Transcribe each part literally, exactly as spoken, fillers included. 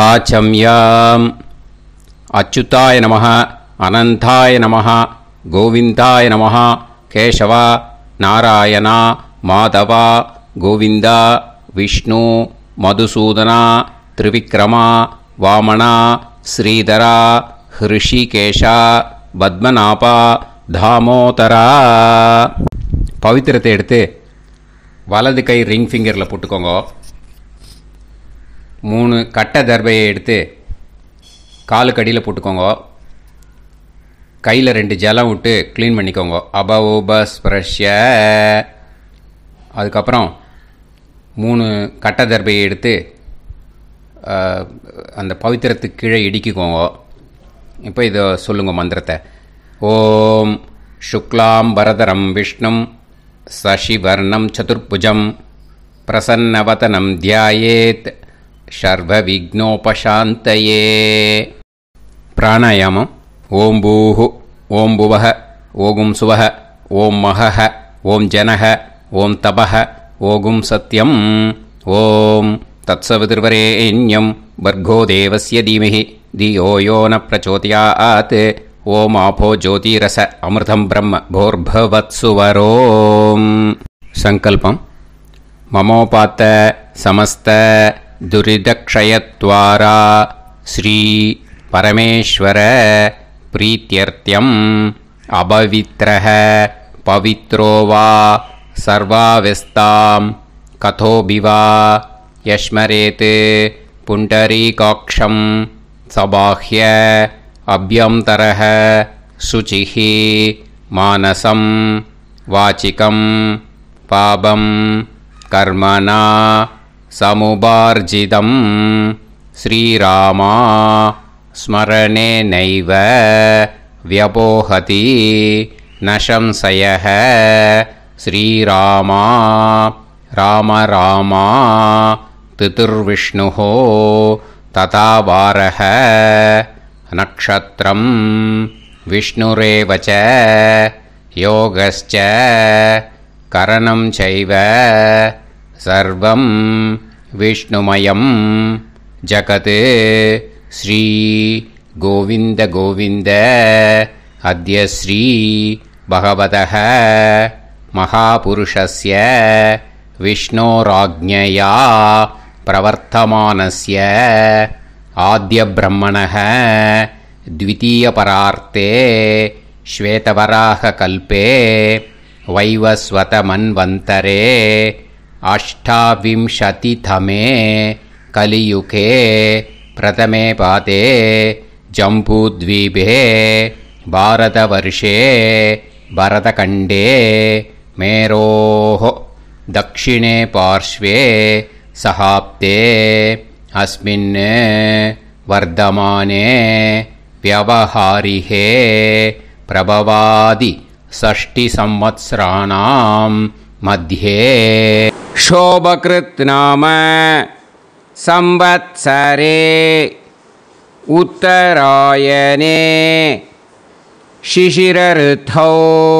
ஆச்சம்யாம். அச்சுதாய நமஹ, அனந்தாய நமஹ, கோவிந்தாய நமஹ, கேசவா, நாராயணா, மாதவா, கோவிந்தா, விஷ்ணு, மதுசூதனா, திரிவிக்ரமா, வாமனா, ஸ்ரீதரா, ஹிருஷிகேஷா, பத்மநாபா, தாமோதரா. பவித்திரத்தை எடுத்து வலது கை ரிங் ஃபிங்கரில் போட்டுக்கோங்க. மூணு கட்டை தர்பையை எடுத்து காலுக்கடியில் போட்டுக்கோங்க. கையில் ரெண்டு ஜலம் விட்டு க்ளீன் பண்ணிக்கோங்க. அபவோபஸ்பிரஷ்ய. அதுக்கப்புறம் மூணு கட்டை தர்பையை எடுத்து அந்த பவித்திரத்துக்கு கீழே இடிக்கிக்கோங்க. இப்போ இதை சொல்லுங்க மந்திரத்தை. ஓம் சுக்லாம் வரதரம் விஷ்ணும் சசிவர்ணம் சதுர்புஜம் பிரசன்னவதனம் தியாயேத் சர்வ விக்னோபசாந்தயே. பிராணாயாமம். ஓம் பூஹு, ஓம் புவஹ, ஓகும் சுவஹ, ஓம் மஹஹ, ஓம் ஜனஹ, ஓம் தபஹ, ஓகும் சத்யம். ஓம் தத்சவிதுர்வரேண்யம் வர்கோ தேவஸ்ய தீமஹி தியோ யோ ந பிரச்சோதயாத். ஓம் ஆபோ ஜோதிரச அமிர்தம் பிரம்ம போர்பவத்சுவரோம். சங்கல்பம். மமோபாத்த சமஸ்த துரிதக்ஷயத்வாரா ஸ்ரீ பரமேஸ்வர பிரீத்யர்த்தியம் அபவித்ரஹ பவித்ரோ வா சர்வாவஸ்தாம் கதோபிவா யஸ்மரேத் புண்டரீகாக்ஷம் சபாஹ்ய அப்யந்தரஹ சுசிஹி மானசம் வாசிகம் பாபம் கர்மணா சமுபார்ஜிதம் ஸ்ரீராமா ஸ்மரணேனைவ வ்யபோஹதி நசம்சயஹ. ஸ்ரீராமா ராம ராமா திதிர்விஷ்ணுஹ ததா வாரஹ. நக்ஷத்ரம் விஷ்ணுரேவச யோகஸ்ச கரணம் சைவ சர்வம் விஷ்ணுமயம் ஜகத். ஸ்ரீ கோவிந்த கோவிந்த அத்ய ஸ்ரீ பகவதः மகாபுருஷஸ்ய விஷ்ணோராஜ்ஞயா பிரவர்த்தமானஸ்ய ஆத்ய பிரம்மணः த்விதீயபரார்த்தே ஸ்வேதவராக கல்பே வைவஸ்வத மன்வந்தரே அஷ்டாவிம்சதிதமே கலியுகே பிரதமே பாதே ஜம்பூத்வீபே பாரதவர்ஷே பரதகண்டே மேரோः தக்ஷிணே பார்ஷ்வே சஹாப்தே அஸ்மின் வர்தமானே வியவஹாரிஹே பிரபவாதி ஷஷ்டி சம்வத்சராணாம் மத்யே சோபக்ருத் நாம சம்வத்சரே உத்தராயணே சிசிர ருத்தோ.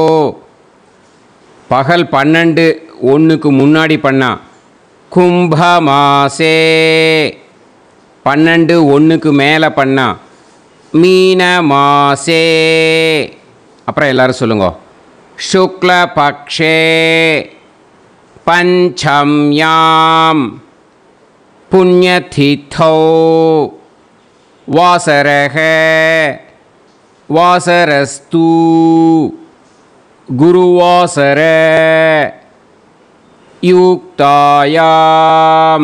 பகல் பன்னெண்டு ஒன்றுக்கு முன்னாடி பண்ணா. கும்பமாசே பன்னெண்டு ஒன்றுக்கு மேலே பண்ணா. மீன மாசே. அப்புறம் எல்லாரும் சொல்லுங்க. சுக்லபக்ஷே பஞ்சம்யாம் புண்ணியதிதோ வாசரஹ வாசரஸ்து குருவாசர யுக்தாயாம்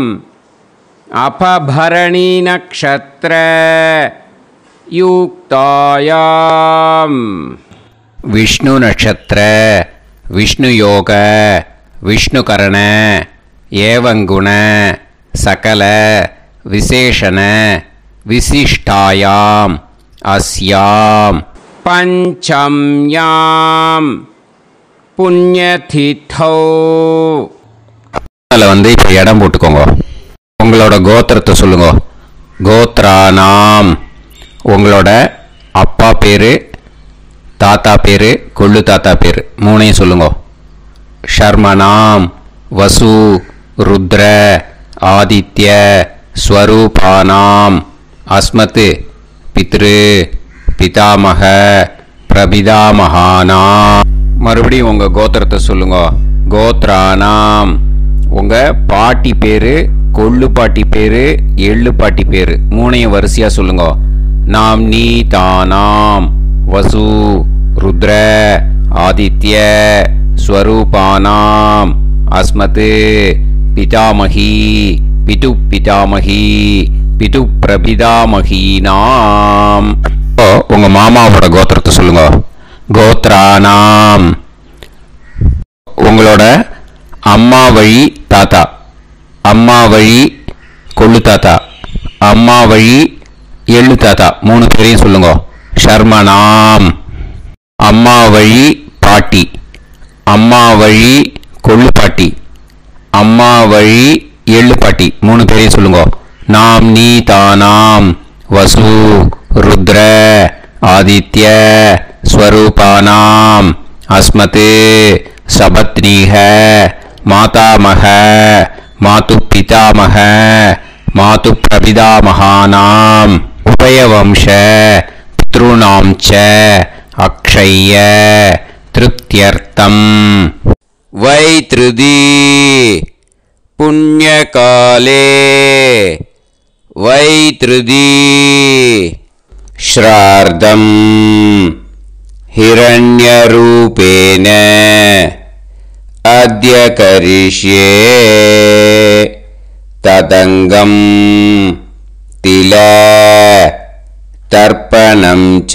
அபபரணி நக்ஷத்ர யுக்தாயாம். விஷ்ணு நட்சத்திர விஷ்ணு யோக விஷ்ணு கரண ஏவங்குண சகல விசேஷண விசிஷ்டாயாம் அஸ்யாம் பஞ்சம்யாம் புண்ணியதிதோ. அதில் வந்து இப்போ இடம் போட்டுக்கோங்க. உங்களோட கோத்திரத்தை சொல்லுங்க. கோத்ரானாம். உங்களோட அப்பா பேர், தாத்தா பேர், கொள்ளு தாத்தா பேர் மூணையும் சொல்லுங்க. ஷர்மனாம் வசு ருத்ர ஆதித்ய ஸ்வரூபானாம் அஸ்மத் பித்ரு பிதாமக பிரபிதாமகானாம். மறுபடியும் உங்கள் கோத்திரத்தை சொல்லுங்க. கோத்ரானாம் உங்கள் பாட்டி பேர், கொள்ளு பாட்டி பேர், எள்ளு பாட்டி பேர் மூணையும் வரிசையாக சொல்லுங்க. நாம் நீ தானாம் வசு ருத்ர ஆதித்ய ஸ்வரூபானாம் அஸ்மத் பிதாமகி பிது பிதாமகி பிது பிரபிதாமகீனாம். உங்க மாமாவோட கோத்திரத்தை சொல்லுங்க. கோத்ரானாம் உங்களோட அம்மா வழி தாத்தா, அம்மா வழி கொள்ளு தாத்தா, அம்மா வழி எள்ளு தாத்தா மூணு பேரையும் சொல்லுங்க. ஷர்மனாம் அம்மா வழி பாட்டி, அம்மா வழி கொள்ளு பாட்டி, அம்மா வழி எள்ளு பாட்டி மூணு பேரையும் சொல்லுங்க. நாம் நீ தானாம் வசு ருத்ர ஆதித்ய ஸ்வரூபானாம் அஸ்மத் சபத்னீஹ மாதாமக மாது பிதாமக மாது பிரபிதாமகானாம் உபயவம்ச பித்ருணாம் ச அக்ஷய்ய திருப்தியர்த்தம். வைத்ருதி புண்ணியகாலே வைத்ருதி ஸ்ரார்தம் ஹிரண்யரூபேன அத்ய கரிஷ்யே ததங்கம் தில தர்ப்பணம் ச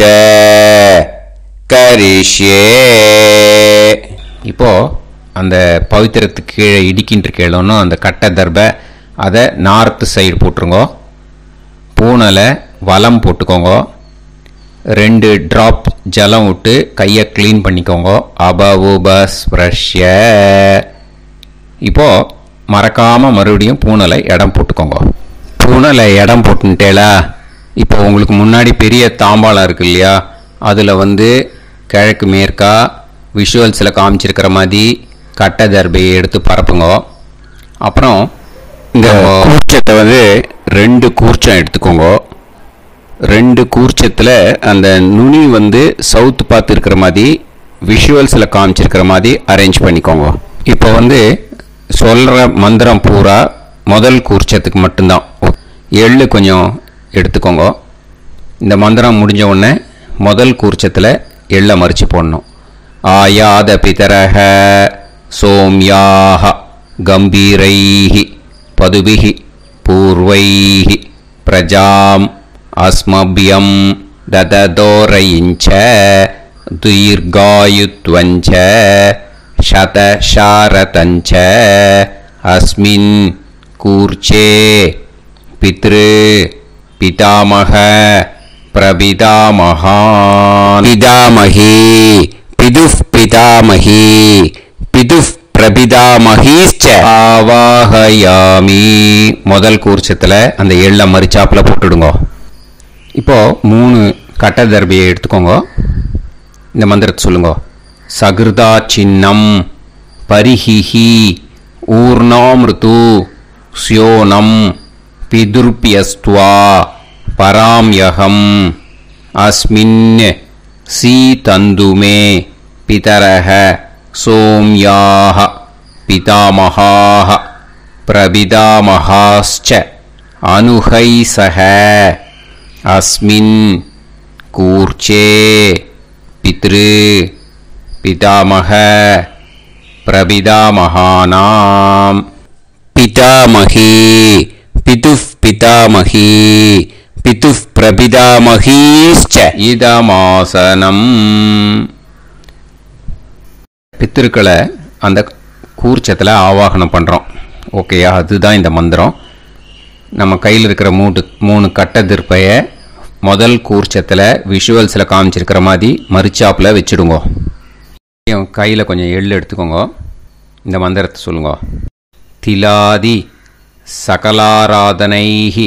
கரிஷ்யே. இப்போ அந்த பவித்திரத்துக்கு கீழே இடிக்கின்ற கீழோன்னு அந்த கட்டை தர்பை அதை நார்த்து சைடு போட்டுருங்க. பூனலை வலம் போட்டுக்கோங்க. ரெண்டு ட்ராப் ஜலம் விட்டு கையை க்ளீன் பண்ணிக்கோங்க. அபவுபஸ்ப்ரஷ்ய. இப்போது மறக்காமல் மறுபடியும் பூனலை இடம் போட்டுக்கோங்க. பூனலை இடம் போட்டுட்டேலா. இப்போ உங்களுக்கு முன்னாடி பெரிய தாம்பாளம் இருக்கு இல்லையா, அதில் வந்து கிழக்கு மேற்கா விஷுவல்ஸில் காமிச்சிருக்கிற மாதிரி கட்டை தர்பையை எடுத்து பரப்புங்க. அப்புறம் இந்த கூர்ச்சத்தை வந்து ரெண்டு கூர்ச்சம் எடுத்துக்கோங்க. ரெண்டு கூர்ச்சத்தில் அந்த நுனி வந்து சவுத்து பார்த்து இருக்கிற மாதிரி விஷுவல்ஸில் காமிச்சிருக்கிற மாதிரி அரேஞ்ச் பண்ணிக்கோங்க. இப்போ வந்து சொல்கிற மந்திரம் பூரா முதல் கூர்ச்சத்துக்கு மட்டும்தான். எள்ளு கொஞ்சம் எடுத்துக்கோங்க. இந்த மந்திரம் முடிஞ்ச உடனே முதல் கூர்ச்சத்தில் எள்ளை மறித்து போடணும். ஆயாத பிதரஹ சோம்யாக கம்பீரைஹி பதுபிஹி பூர்வைஹி பிரஜாம் அஸ்மபியம் தததோரயிஞ்ச தீர்காயுத்வஞ்ச சதசாரதஞ்ச அஸ்மின் கூர்ச்சே பித்ரு பிதாமக பிரபிதாமகான் பிதாமகி பிதுஃப் பிதாமகி பிதுஃப் பிரபிதாமகீச்ச ஆவாஹயாமி. முதல் கூர்ச்சத்தில் அந்த எள்ளை மறிச்சாப்பில் போட்டுடுங்க. இப்போது மூணு கட்டை தர்பையை எடுத்துக்கோங்க. இந்த மந்திரத்தை சொல்லுங்க. சகிருதா சின்னம் பரிஹிஹி ஊர்ணாமிருது ஸ்யோனம் பிதுர்பியஸ்துவா பராம்யகம் அஸ்மின் சீதந்துமே பிதரஹ சோம்யாஹ பிதாமகாஹ பிரபிதாமகாஸ்ச அனுஹைசஹ அஸ்மின் கூர்ச்சே பித்ரு பிதாமக பிரபிதாமகானாம் பிதாமகி பிதுஃப் பிதாமகி பிதுஃப் பிரபிதாமகீஸ்ச இதமாசனம். பித்திருக்களை அந்த கூர்ச்சத்தில் ஆவாகனம் பண்ணுறோம். ஓகேயா? அதுதான் இந்த மந்திரம். நம்ம கையில் இருக்கிற மூணு மூணு கட்டை திருப்பையை முதல் கூர்ச்சத்தில் விஷுவல்ஸில் காமிச்சிருக்கிற மாதிரி மறிச்சாப்பில் வச்சுடுங்க. கையில் கொஞ்சம் எள்ளு எடுத்துக்கோங்க. இந்த மந்திரத்தை சொல்லுங்க. திலாதி சகலாராதனைஹி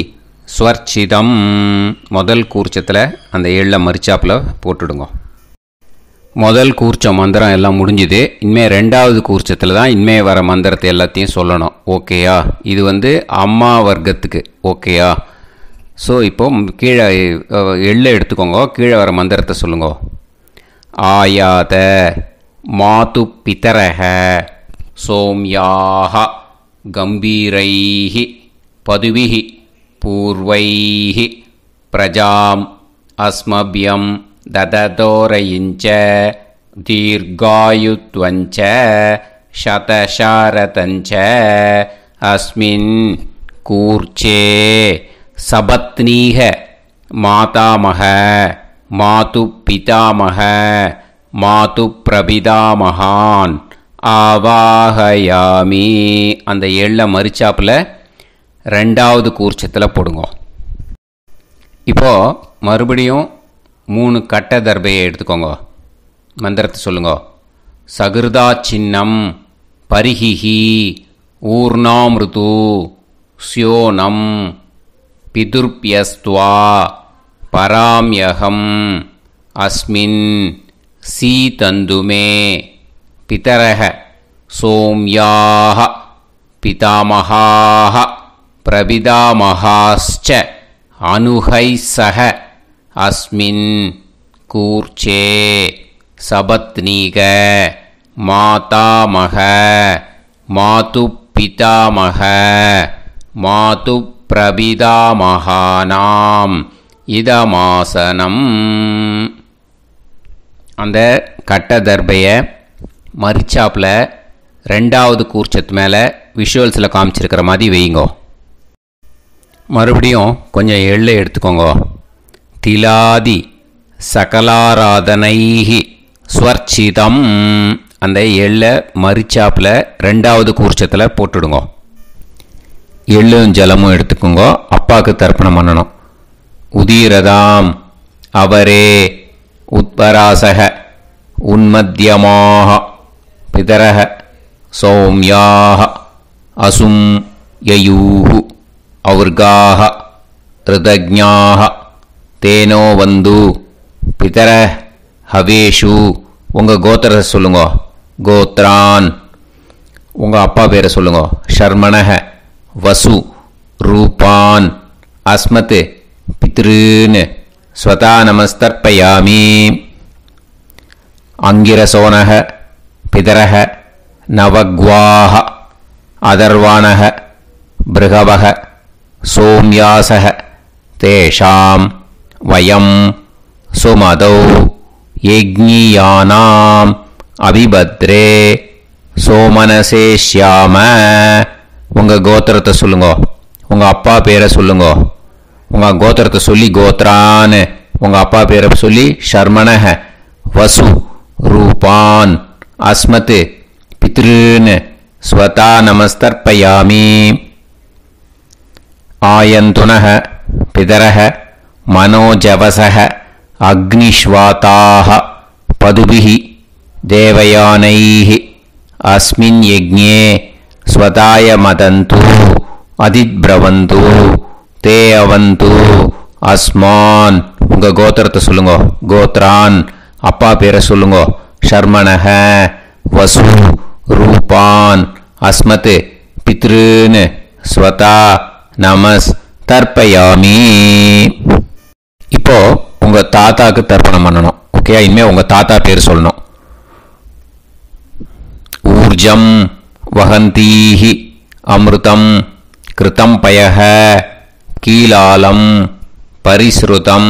ஸ்வர்ச்சிதம். முதல் கூர்ச்சத்தில் அந்த எள்ளை மறிச்சாப்பில் போட்டுடுங்க. முதல் கூர்ச்சம் மந்திரம் எல்லாம் முடிஞ்சுது. இனிமேல் ரெண்டாவது கூர்ச்சத்தில் தான் இனிமேல் வர மந்திரத்தை எல்லாத்தையும் சொல்லணும். ஓகேயா? இது வந்து அம்மா வர்க்கத்துக்கு. ஓகேயா? ஸோ இப்போ கீழே எள்ளை எடுத்துக்கோங்க. கீழே வர மந்திரத்தை சொல்லுங்க. ஆயாத மாது பிதரஹ சோம்யாக கம்பீரைஹி பதுவிஹி பூர்வைஹி பிரஜாம் அஸ்மபியம் தததோரயிஞ்ச தீர்காயுத்வஞ்ச சதசாரதஞ்ச அஸ்மின் கூர்ச்சே சபத்னீஹ மாதாமஹ மாது பிதாமஹ மாது பிரபிதாமகான் ஆவாஹயாமி. அந்த எள்ளை மரிச்சாப்பில் ரெண்டாவது கூர்ச்சத்தில் போடுங்க. இப்போது மறுபடியும் மூணு கட்ட தர்பையை எடுத்துக்கோங்க. மந்திரத்தை சொல்லுங்க. சகிருதா சின்னம் பரிஹிஹி ஊர்ணாமிருது ஸ்யோனம் பிதுர்பியஸ்துவா பராம்யகம் அஸ்மின் சீதந்துமே பிதரஹ சோம்யாக பிதாமகாஹ பிரபிதாமகாஸ்ச அனுஹைசஹ அஸ்மின் கூர்ச்சே சபத்னீக மாதாமக மாது பிதாமக மாது பிரபிதாமகானாம் இதமாசனம். அந்த கட்ட தர்பையை மரிச்சாப்பில் ரெண்டாவது கூர்ச்சத்து மேலே விஷுவல்ஸில் காமிச்சிருக்கிற மாதிரி வைங்கோ. மறுபடியும் கொஞ்சம் எள்ளை எடுத்துக்கோங்க. திலாதி சகலாராதனைஹி ஸ்வர்ச்சிதம். அந்த எள்ளை மரிச்சாப்பில் ரெண்டாவது கூர்ச்சத்தில் போட்டுடுங்க. எள்ளும் ஜலமும் எடுத்துக்கோங்க. அப்பாவுக்கு தர்ப்பணம் பண்ணணும். உதீரதாம் அவரே உத்பராசக உன்மத்தியமாக பிதரஹ சௌம்யாக அசும் யயூஹு அவுர்காஹ ரிதஜ்ஞாஹ தேனோ வந்து பிதர ஹவேஷு. உங்கள் கோத்திரத்தை சொல்லுங்க. கோத்ரான். உங்கள் அப்பா பேரை சொல்லுங்க. ஷர்மணஹ வசு ரூபான் அஸ்மத் பித்ருன்னு ஸ்வதா நமஸ்தர்ப்பயாமி. அங்கிரசோனஹ பிதரஹ நவக்வாஹ அதர்வாணஹ பிருகவஹ சோம்யாசஹ தேஷாம் வயம் சுமதௌ யஜ்ஞியானாம் அபிபத்ரே சோமனசேஷ்யாம. உங்கள் கோத்திரத்தை சொல்லுங்க. உங்கள் அப்பா பேரை சொல்லுங்க. உங்கள் கோத்திரத்தை சொல்லி கோத்ரான்னு உங்கள் அப்பா பேரை சொல்லி ஷர்மணஹ வசு ரூபான் அஸ்மத் பித்ருன்னு ஸ்வதா நமஸ்தர்ப்பயாமி. ஆயந்துனஹ பிதரஹ மனோஜவசஹ அக்னிஷ்வாதாஹ பதுபிஹி தேவயானைஹி அஸ்மின் யஜ்ஞே ஸ்வதாய மதந்து அதிப்ரவந்து தே அவது அஸ்மான். உங்கள் கோத்திரத்தை சொல்லுங்க. கோத்ரான். அப்பா பேரை சொல்லுங்க. ஷர்மணஹ வசு ரூபான் அஸ்மத் பித்ருன்னு ஸ்வதா நமஸ் தர்ப்பயாமி. இப்போ உங்கள் தாத்தாக்கு தர்ப்பணம் பண்ணணும். ஓகே, இனிமேல் உங்கள் தாத்தா பேர் சொல்லணும். ஊர்ஜம் வஹந்தீஹி அமிர்தம் கிருதம் பயஹ கீலாலம் பரிஸ்ருதம்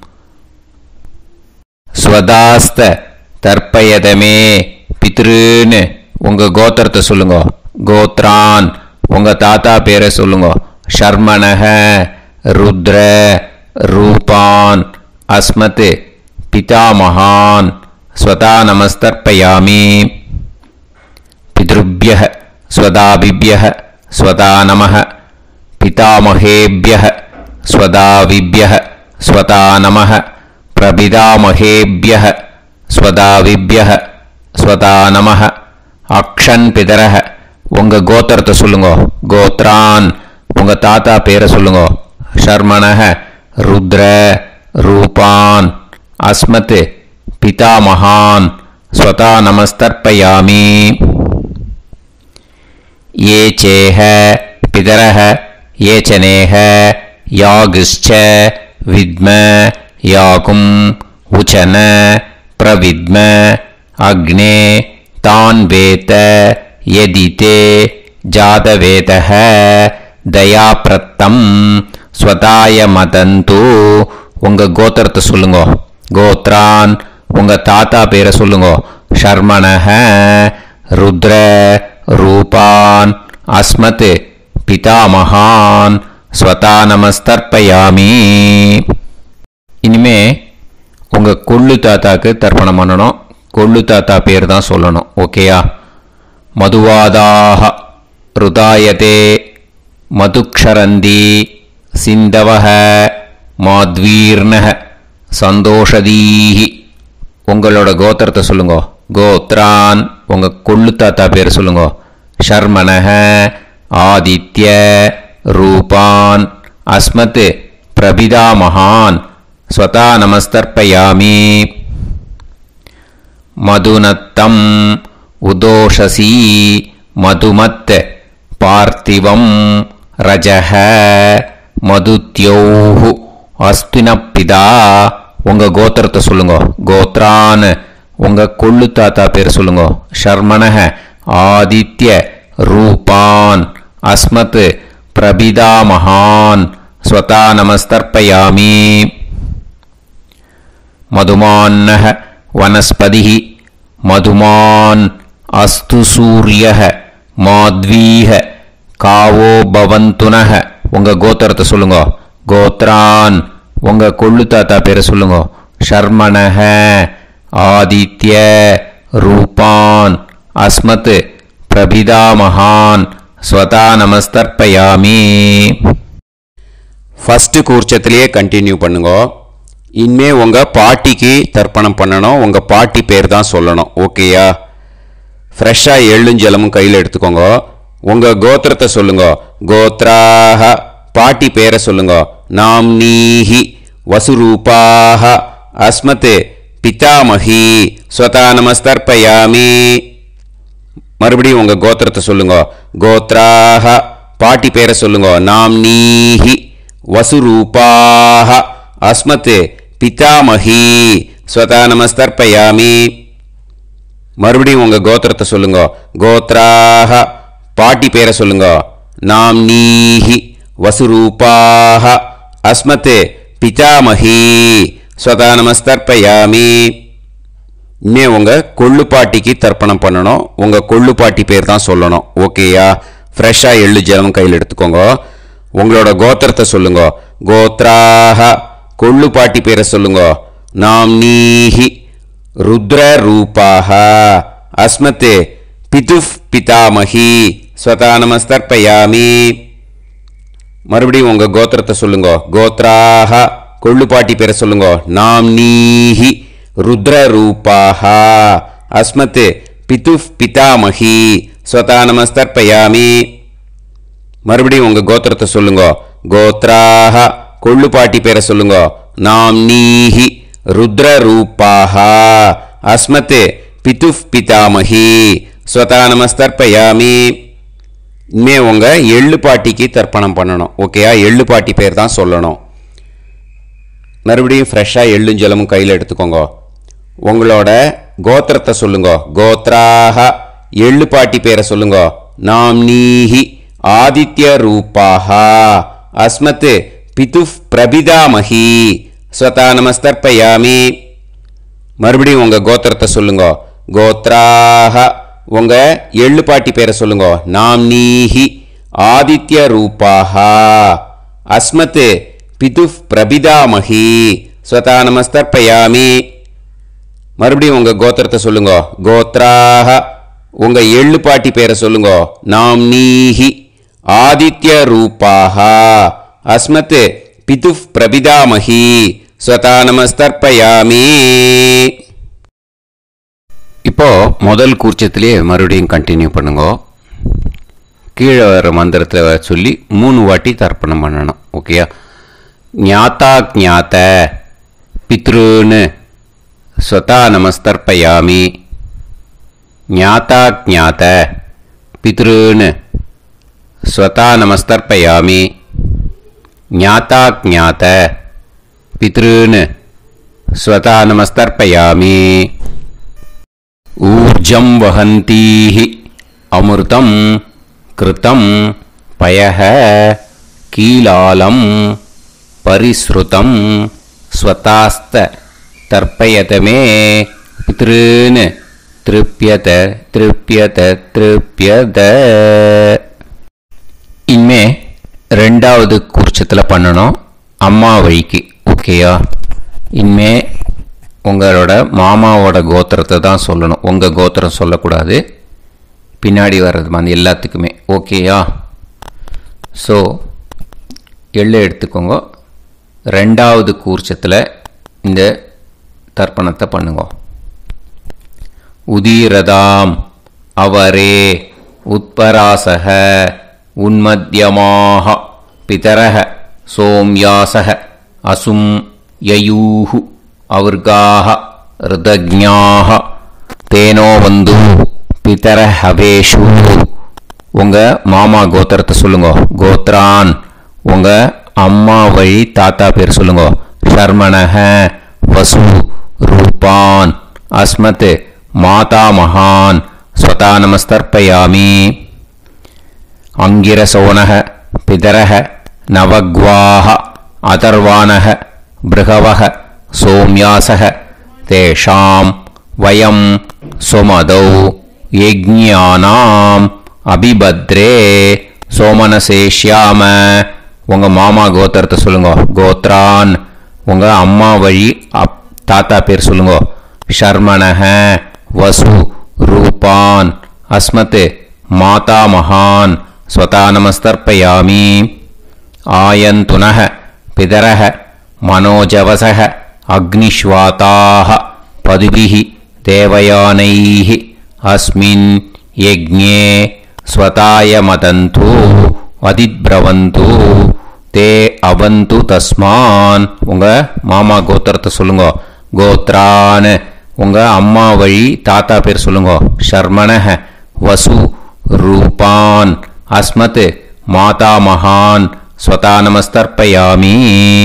ஸ்வதாஸ்த தர்ப்பயதமே பித்ருன்னு உங்கள் கோத்திரத்தை சொல்லுங்க. கோத்ரான். உங்கள் தாத்தா பேரை சொல்லுங்க. ஷர்மணஹ ருத்ர ரூபான் அஸ்மத் பிதாமகான் ஸ்வதா நமஸ்தர்ப்பயாமி. பித்ருப்யஹ ஸ்வதாபிப்யஹ ஸ்வதா நமஹ பிதாமகேப்யஹ ஸ்வதாவிப்யஹ ஸ்வதா நமஹ பிரபிதாமகேப்யஹ ஸ்வதாவிப்யஹ ஸ்வதா நமஹ. அக்ஷன் பிதரஹ. உங்கள் கோத்திரத்தை சொல்லுங்க. கோத்ரான். உங்கள் தாத்தா பேரை சொல்லுங்க. ஷர்மணஹ ருத்ர ரூபான் அஸ்மத் पितामहान् स्वता नमस्तर्पयामि। ये चेह पितरः ये च नेह यागश्च विद्म याकुम् उचन प्रविद्म अग्ने तान् वेत यदिते जातवेदः दयाप्रत्तम् स्वताय मदन्तु। உங்க கோத்திரத்தை சொல்லுங்க. கோத்ரான் உங்க தாத்தா பேரை சொல்லுங்க. ஷர்மணஹ ருத்ர ரூபான் அஸ்மத் பிதாமகான் ஸ்வதா நமஸ்தர்ப்பயாமி. இனிமே உங்க கொள்ளு தாத்தாக்கு தர்ப்பணம் பண்ணணும். கொள்ளு தாத்தா பேர் தான் சொல்லணும். ஓகேயா? மதுவாதாக ருதாயதே மதுக்ஷரந்தி சிந்தவஹ மாத்வீர்ணஹ சந்தோஷதீஹி. உங்களோட கோத்திரத்தை சொல்லுங்க. கோத்ரான் உங்க கொள்ளு தாத்தா பேர் சொல்லுங்க. ஷர்மணஹ ஆதித்ய ரூபான் அஸ்மத் பிரபிதாமகான் ஸ்வதா நமஸ்தர்ப்பயாமி. மதுநத்தம் உதோஷசி மதுமத் பார்த்திவம் ரஜஹ மதுத்யோஹு அஸ்தினப்பிதா. உங்க கோத்திரத்தை சொல்லுங்க. கோத்ரான் உங்க கொள்ளு தாத்தா பேர் சொல்லுங்க. ஷர்மணஹ ஆதித்ய ரூபான் அஸ்மத் பிரபிதாமகான் ஸ்வதா நமஸ்தர்ப்பயாமி. மதுமான்னஹ வனஸ்பதிஹி மதுமான் அஸ்து சூரியஹ மாத்வீஹ காவோ பவந்துனஹ. உங்க கோத்திரத்தை சொல்லுங்க. கோத்ரான் உங்க கொள்ளு தாத்தா பேரை சொல்லுங்க. ஷர்மணஹ ஆதித்ய ரூபான் அஸ்மத் பிரபிதாமகான் ஸ்வதா நமஸ்தர்ப்பயாமி. ஃபர்ஸ்ட் கூர்ச்சத்திலேயே கண்டினியூ பண்ணுங்க. இனிமே உங்க பாட்டிக்கு தர்ப்பணம் பண்ணணும். உங்க பாட்டி பேர் தான் சொல்லணும். ஓகேயா? ஃப்ரெஷ்ஷா எள்ளும் ஜலமும் கையில் எடுத்துக்கோங்க. உங்க கோத்திரத்தை சொல்லுங்க. கோத்ராஹ பாட்டி பேரை சொல்லுங்க. நாம்னீஹி வசுரூபாஹ அஸ்மத் பிதாமஹி ஸ்வதா நமஸ்தர்ப்பயாமி. மறுபடியும் உங்க கோத்திரத்தை சொல்லுங்க. கோத்ராஹ பாட்டி பேரை சொல்லுங்க. நாம்னீஹி வசுரூபாஹ அஸ்மத் பிதாமஹி ஸ்வதா நமஸ்தர்ப்பயாமி. மறுபடியும் உங்க கோத்திரத்தை சொல்லுங்க. கோத்ராஹ பாட்டி பேரை சொல்லுங்க. நாம்னீஹி வசுரூபாஹ அஸ்மத் பிதாமஹி ஸ்வதா நமஸ்தர்ப்பயாமி. இனிமே உங்க கொள்ளு பாட்டிக்கு தர்ப்பணம் பண்ணணும். உங்க கொள்ளு பாட்டி பேர் தான் சொல்லணும். ஓகேயா? ஃப்ரெஷ்ஷா எள்ளு ஜலம் கையில் எடுத்துக்கோங்க. உங்களோட கோத்திரத்தை சொல்லுங்க. கோத்ராஹ கொள்ளு பாட்டி பேரை சொல்லுங்க. நாம்னீஹி ருத்ர ரூபாஹ அஸ்மத் பிதுஃப் பிதாமஹி ஸ்வதா நமஸ்தர்ப்பயாமி. மறுபடியும் உங்க கோத்திரத்தை சொல்லுங்க. கோத்ராஹ கொள்ளு பாட்டி பேரை சொல்லுங்க. நாம்னீஹி ருத்ர ரூபாஹ அஸ்மத் பிதுஃப் பிதாமஹி ஸ்வதா நமஸ்தர்ப்பயாமி. மறுபடியும் உங்க கோத்திரத்தை சொல்லுங்க. கோத்ராஹ கொள்ளு பாட்டி பேரை சொல்லுங்க. நாம்னீஹி ருத்ர ரூபாஹ அஸ்மத் பிதுஃப் பிதாமஹி ஸ்வதா நமஸ்தர்ப்பயாமி. இனிமே உங்க எள்ளு பாட்டிக்கு தர்ப்பணம் பண்ணணும். ஓகேயா? எள்ளு பாட்டி பேர் தான் சொல்லணும். மறுபடியும் ஃப்ரெஷ்ஷா எள்ளும் ஜலமும் கையில் எடுத்துக்கோங்க. உங்களோட கோத்திரத்தை சொல்லுங்க. கோத்ராஹ எள்ளு பாட்டி பேரை சொல்லுங்க. நாம்னீஹி ஆதித்ய ரூபாஹ அஸ்மத் பிதுஃப் பிரபிதாமஹி ஸ்வதா நமஸ்தர்ப்பயாமி. மறுபடியும் உங்க கோத்திரத்தை சொல்லுங்க. கோத்ராஹ உங்க எள்ளு பாட்டி பேரை சொல்லுங்க. நாம்னீஹி ஆதித்ய ரூபாஹ அஸ்மத் பிதுஃப் பிரபிதாமஹி ஸ்வதா நமஸ்தர்ப்பயாமி. மறுபடியும் உங்க கோத்திரத்தை சொல்லுங்க. கோத்ராஹ உங்க எள்ளு பாட்டி பேரை சொல்லுங்க. நாம்னீஹி ஆதித்ய ரூபாஹ அஸ்மத் பிதுஃப் பிரபிதாமஹி ஸ்வதா நமஸ்தர்ப்பயாமி. இப்போ முதல் கூர்ச்சத்திலேயே மறுபடியும் கண்டினியூ பண்ணுங்க. கீழே வர மந்திரத்தில் சொல்லி மூணு வாட்டி தர்ப்பணம் பண்ணணும். ஓகேயா? ஞாத்தா ஞாத்த பித்ருன்னு ஸ்வதா நமஸ்தர்ப்பயாமி. ஞாதா ஞாத பித்ருன் ஸ்வதா நமஸ்தர்ப்பயாமி. ஞாதா ஞாத பித்ருன் ஸ்வதா நமஸ்தர்ப்பயாமி. ஊர்ஜம் வஹந்தீஹி அமிர்தம் கிருதம் பயஹ கீலாலம் பரிஸ்ருதம் ஸ்வதாஸ்த தர்ப்பயதமே பித்ருன் திருப்யத திருப்யத திருப்யத. இனிமே ரெண்டாவது கூர்ச்சத்தில் பண்ணணும் அம்மா வழிக்கு. ஓகேயா? இனிமே உங்களோட மாமாவோட கோத்திரத்தை தான் சொல்லணும், உங்கள் கோத்திரம் சொல்லக்கூடாது. பின்னாடி வர்றது மாதிரி எல்லாத்துக்குமே. ஓகேயா? ஸோ எள்ளு எடுத்துக்கோங்க. ரெண்டாவது கூர்ச்சத்தில் இந்த தர்ப்பணத்தை பண்ணுங்க. உதீரதாம் அவரே உத்பராசக உன்மத்யமாக பிதரக சோம்யாசக அசும் யயூஹு அவர்காக ருதஜ்ஞாக தேனோ வந்து பிதர ஹவேஷு. உங்கள் மாமா கோத்திரத்தை சொல்லுங்க. கோத்ரான் உங்கள் அம்மா வழி தாத்தா பேர் சொல்லுங்க. ஷர்மணஹ வசு ரூபான் அஸ்மத் மாதா மகான் ஸ்வதா நமஸ்தர்ப்பயாமி. அங்கிரசோனஹ பிதரஹ நவக்வாஹ அதர்வானஹ பிருகவஹ சோம்யாசஹ தேஷாம் வயம் சுமதௌ யஜ்ஞானாம் அபிபத்ரே சோமனசேஷ்யாம. உங்கள் மாமா கோத்திரத்தை சொல்லுங்க. கோத்ரான் உங்கள் அம்மா வழி அப் தாத்தா பேர் சொல்லுங்க. ஷர்மணஹ வசு ரூபான் அஸ்மத் மாதா மகான் ஸ்வதா நமஸ்தர்ப்பயாமி. ஆயந்துனஹ பிதரஹ மனோஜவசஹ அக்னிஷ்வாதாஹ பதுபிஹி தேவயானைஹி அஸ்மின் யஜ்ஞே ஸ்வதாய மதந்து அதித்ப்ரவந்து தே அவந்து தஸ்மான். உங்கள் மாமா கோத்திரத்தை சொல்லுங்க. கோத்ரான் உங்கள் அம்மா வழி தாத்தா பேர் சொல்லுங்க. ஷர்மணஹ வசு ரூபான் அஸ்மத் மாதா மகான் ஸ்வதா நமஸ்தர்ப்பயாமி.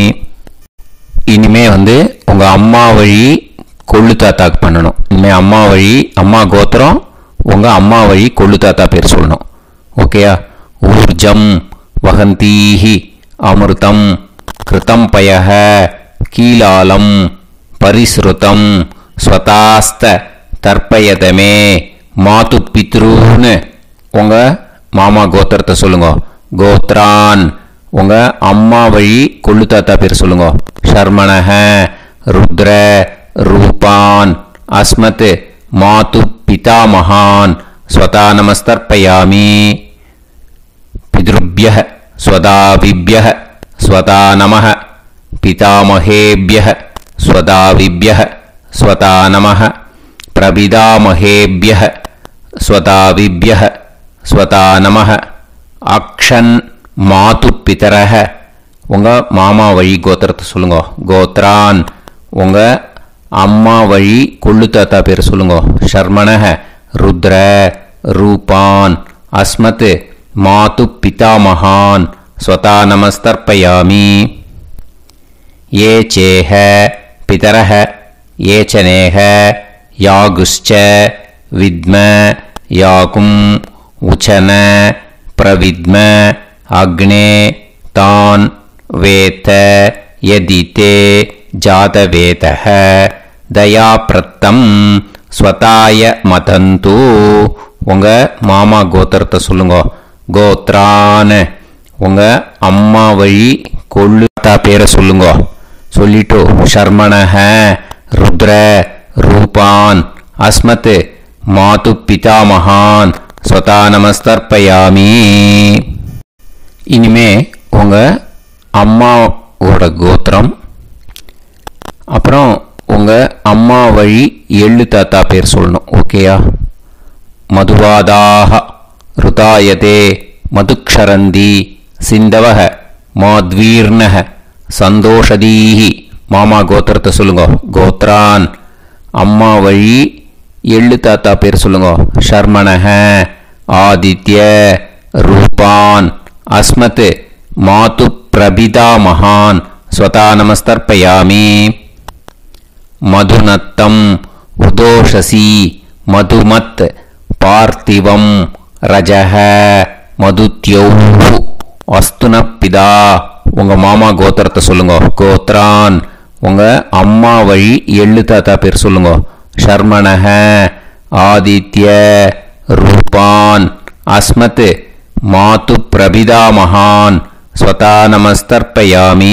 இனிமே வந்து உங்கள் அம்மா வழி கொள்ளு தாத்தாக்கு பண்ணணும். இனிமேல் அம்மா வழி அம்மா கோத்திரம் உங்கள் அம்மா வழி கொள்ளு தாத்தா பேர் சொல்லணும். ஓகேயா? ஊர்ஜம் வஹந்தீஹி அமிர்தம் கிருதம் பயஹ கீலாலம் பரிஸ்ருதம் ஸ்வதாஸ்த தர்ப்பயதமே மாது பித்ருன்னு உங்கள் மாமா கோத்திரத்தை சொல்லுங்க. கோத்ரான் உங்கள் அம்மா வழி கொள்ளு தாத்தா பேர் சொல்லுங்க. ஷர்மணஹ ருத்ர ரூபான் அஸ்மத் மாது பிதா மகான் ஸ்வதா நமஸ்தர்ப்பயாமி. பித்ருப்யஹ ஸ்வதாவிப்யஹ ஸ்வதா நமஹ பிதாமஹேப்யஹ ஸ்வதாவிப்யஹ ஸ்வதா நமஹ பிரபிதாமஹேப்யஹ ஸ்வதாவிப்யஹ ஸ்வதா நமஹ. அக்ஷன் மாது பிதரஹ உங்கள் மாமா வழி கோத்திரத்தை சொல்லுங்க. கோத்ரான் உங்கள் அம்மா வழி கொள்ளு தாத்தா பேர் சொல்லுங்க. ஷர்மணஹ ருத்ர ரூபான் அஸ்மத் மாது பிதா மகான் ஸ்வதா நமஸ்தர்ப்பயாமி. ஏ சேஹ பிதரஹ ஏச்சனேஹ யாகுஷ்ச வித்ம யாகும் உச்சன பிரவித்ம அக்னே தான் வேத யதிதே ஜாதவேதஹ தயாப்ரத்தம் ஸ்வதாய மதந்து. உங்கள் மாமா கோத்திரத்தை சொல்லுங்க. கோத்ரான் உங்கள் அம்மா வழி கொள்ளு தாத்தா பேரை சொல்லுங்க. சொல்லிட்டு ஷர்மணஹ ருத்ர ரூபான் அஸ்மத் மாது பிதா மகான் ஸ்வதா நமஸ்தர்ப்பயாமி. இனிமே உங்கள் அம்மாவோட கோத்திரம் அப்புறம் உங்கள் அம்மா வழி எள்ளு தாத்தா பேர் சொல்லணும். ஓகேயா? மதுவாதாக ருதாயதே மதுக்ஷரந்தி சிந்தவக மாத்வீர்ணக சந்தோஷதீஹி. மாமா கோத்திரத்தை சொல்லுங்க. கோத்ரான் அம்மா வழி எள்ளு தாத்தா பேர் சொல்லுங்க. ஷர்மணஹ, ஆதித்ய, ரூபான், அஸ்மத், மாது பிரபிதா மகான் ஸ்வதா நமஸ்தர்ப்பயாமி. மதுநத்தம், உதோஷசி, மதுமத், பார்த்திவம், ரஜஹ, மதுத்யௌ, அஸ்துனப்பிதா. உங்க மாமா கோத்திரத்தை சொல்லுங்க. கோத்ரான், உங்க அம்மா வழி எள்ளு தாத்தா பேர் சொல்லுங்க. ஷர்மணஹ, ஆதித்ய, ரூபான், அஸ்மத், மாது பிரபிதா மகான் ஸ்வதா நமஸ்தர்ப்பயாமி.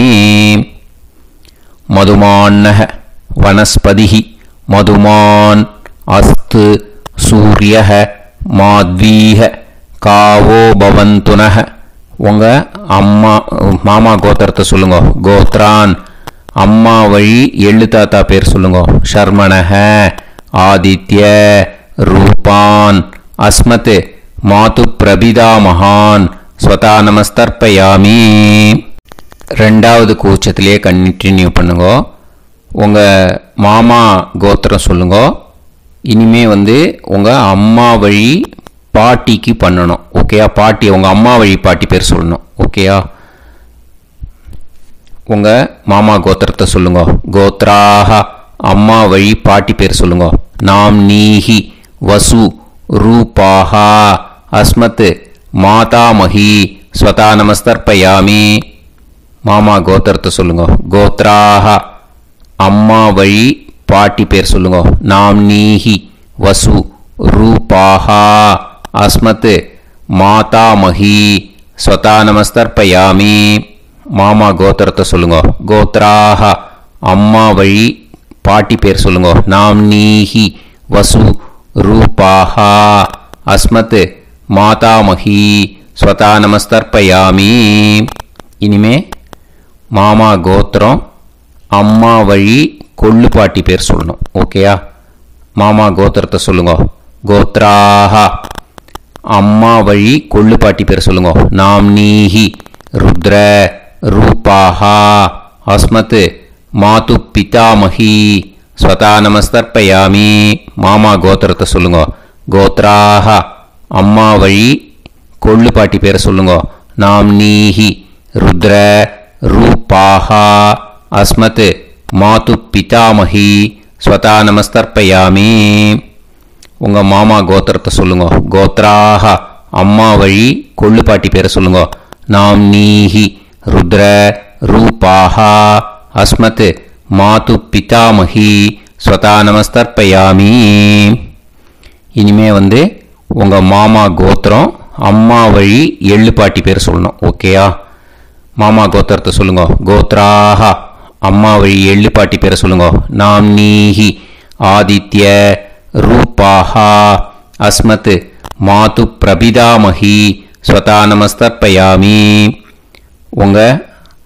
மதுமான்னஹ, வனஸ்பதிஹி, மதுமான், அஸ்து, சூரியஹ, மாத்வீஹ, காவோ பவந்துனஹ. உங்க அம்மா மாமா கோத்திரத்தை சொல்லுங்க. கோத்ரான், அம்மா வழி எள்ளு தாத்தா பேர் சொல்லுங்க. ஷர்மணஹ, ஆதித்ய, ரூபான், அஸ்மத், மாது பிரபிதா மகான் ஸ்வதா நமஸ்தர்ப்பயாமி. ரெண்டாவது கூச்சத்திலே கண்டினியூ பண்ணுங்க. உங்கள் மாமா கோத்திரம் சொல்லுங்க. இனிமே வந்து உங்கள் அம்மா வழி பாட்டிக்கு பண்ணணும். ஓகேயா? பாட்டி உங்கள் அம்மா வழி பாட்டி பேர் சொல்லணும். ஓகேயா? உங்கள் மாமா கோத்திரத்தை சொல்லுங்க. கோத்ராஹ, அம்மா வழி பாட்டி பேர் சொல்லுங்க. நாம் நீஹி, வசு, ரூபாஹா, அஸ்மத், மாதாமஹி ஸ்வதா நமஸ்தர்ப்பயாமி. மாமா கோத்திரத்தை சொல்லுங்க. கோத்ராஹ, அம்மா வழி பாட்டி பேர் சொல்லுங்க. நாம் நீஹி, வசு, ரூபாஹா, அஸ்மத், மாதாமஹி ஸ்வதா நமஸ்தர்ப்பயாமி. மாமா கோத்திரத்தை சொல்லுங்க. கோத்ராஹ, அம்மா வழி பாட்டி பேர் சொல்லுங்க. நாம் நீஹி, வசு, ரூபாஹா, அஸ்மத், மாதாமஹி ஸ்வதா நமஸ்தர்ப்பயாமி. இனிமே மாமா கோத்திரம் அம்மா வழி கொள்ளு பாட்டி பேர் சொல்லணும். ஓகேயா? மாமா கோத்திரத்தை சொல்லுங்க. கோத்ராஹ, அம்மா வழி கொள்ளு பாட்டி பேர் சொல்லுங்க. நாம் நீஹி, ருத்ர, ரூபாஹா, அஸ்மத், மாது பிதாமஹி ஸ்வதா நமஸ்தர்ப்பயாமி. மாமா கோத்திரத்தை சொல்லுங்க. கோத்ராஹ, அம்மா வழி கொள்ளு பாட்டி பேரை சொல்லுங்க. நாம் நீஹி, ருத்ர, ரூபாஹா, அஸ்மத், மாது பிதாமஹி ஸ்வதா நமஸ்தர்ப்பயாமி. உங்கள் மாமா கோத்திரத்தை சொல்லுங்க. கோத்ராஹ, அம்மா வழி கொள்ளு பாட்டி பேரை சொல்லுங்க. நாம் நீஹி, ருத்ர, ரூபாஹா, அஸ்மத், மாது பிதாமஹி ஸ்வதா நமஸ்தர்ப்பயாமி. இனிமே வந்து உங்கள் மாமா கோத்திரம் அம்மா வழி எள்ளு பாட்டி பேர் சொல்லணும். ஓகேயா? மாமா கோத்திரத்தை சொல்லுங்க. கோத்ராஹ, அம்மா வழி எள்ளு பாட்டி பேரை சொல்லுங்க. நாம் நீஹி, ஆதித்ய, ரூபாஹா, அஸ்மத், மாது பிரபிதாமஹி ஸ்வதா நமஸ்தர்ப்பயாமி. உங்கள்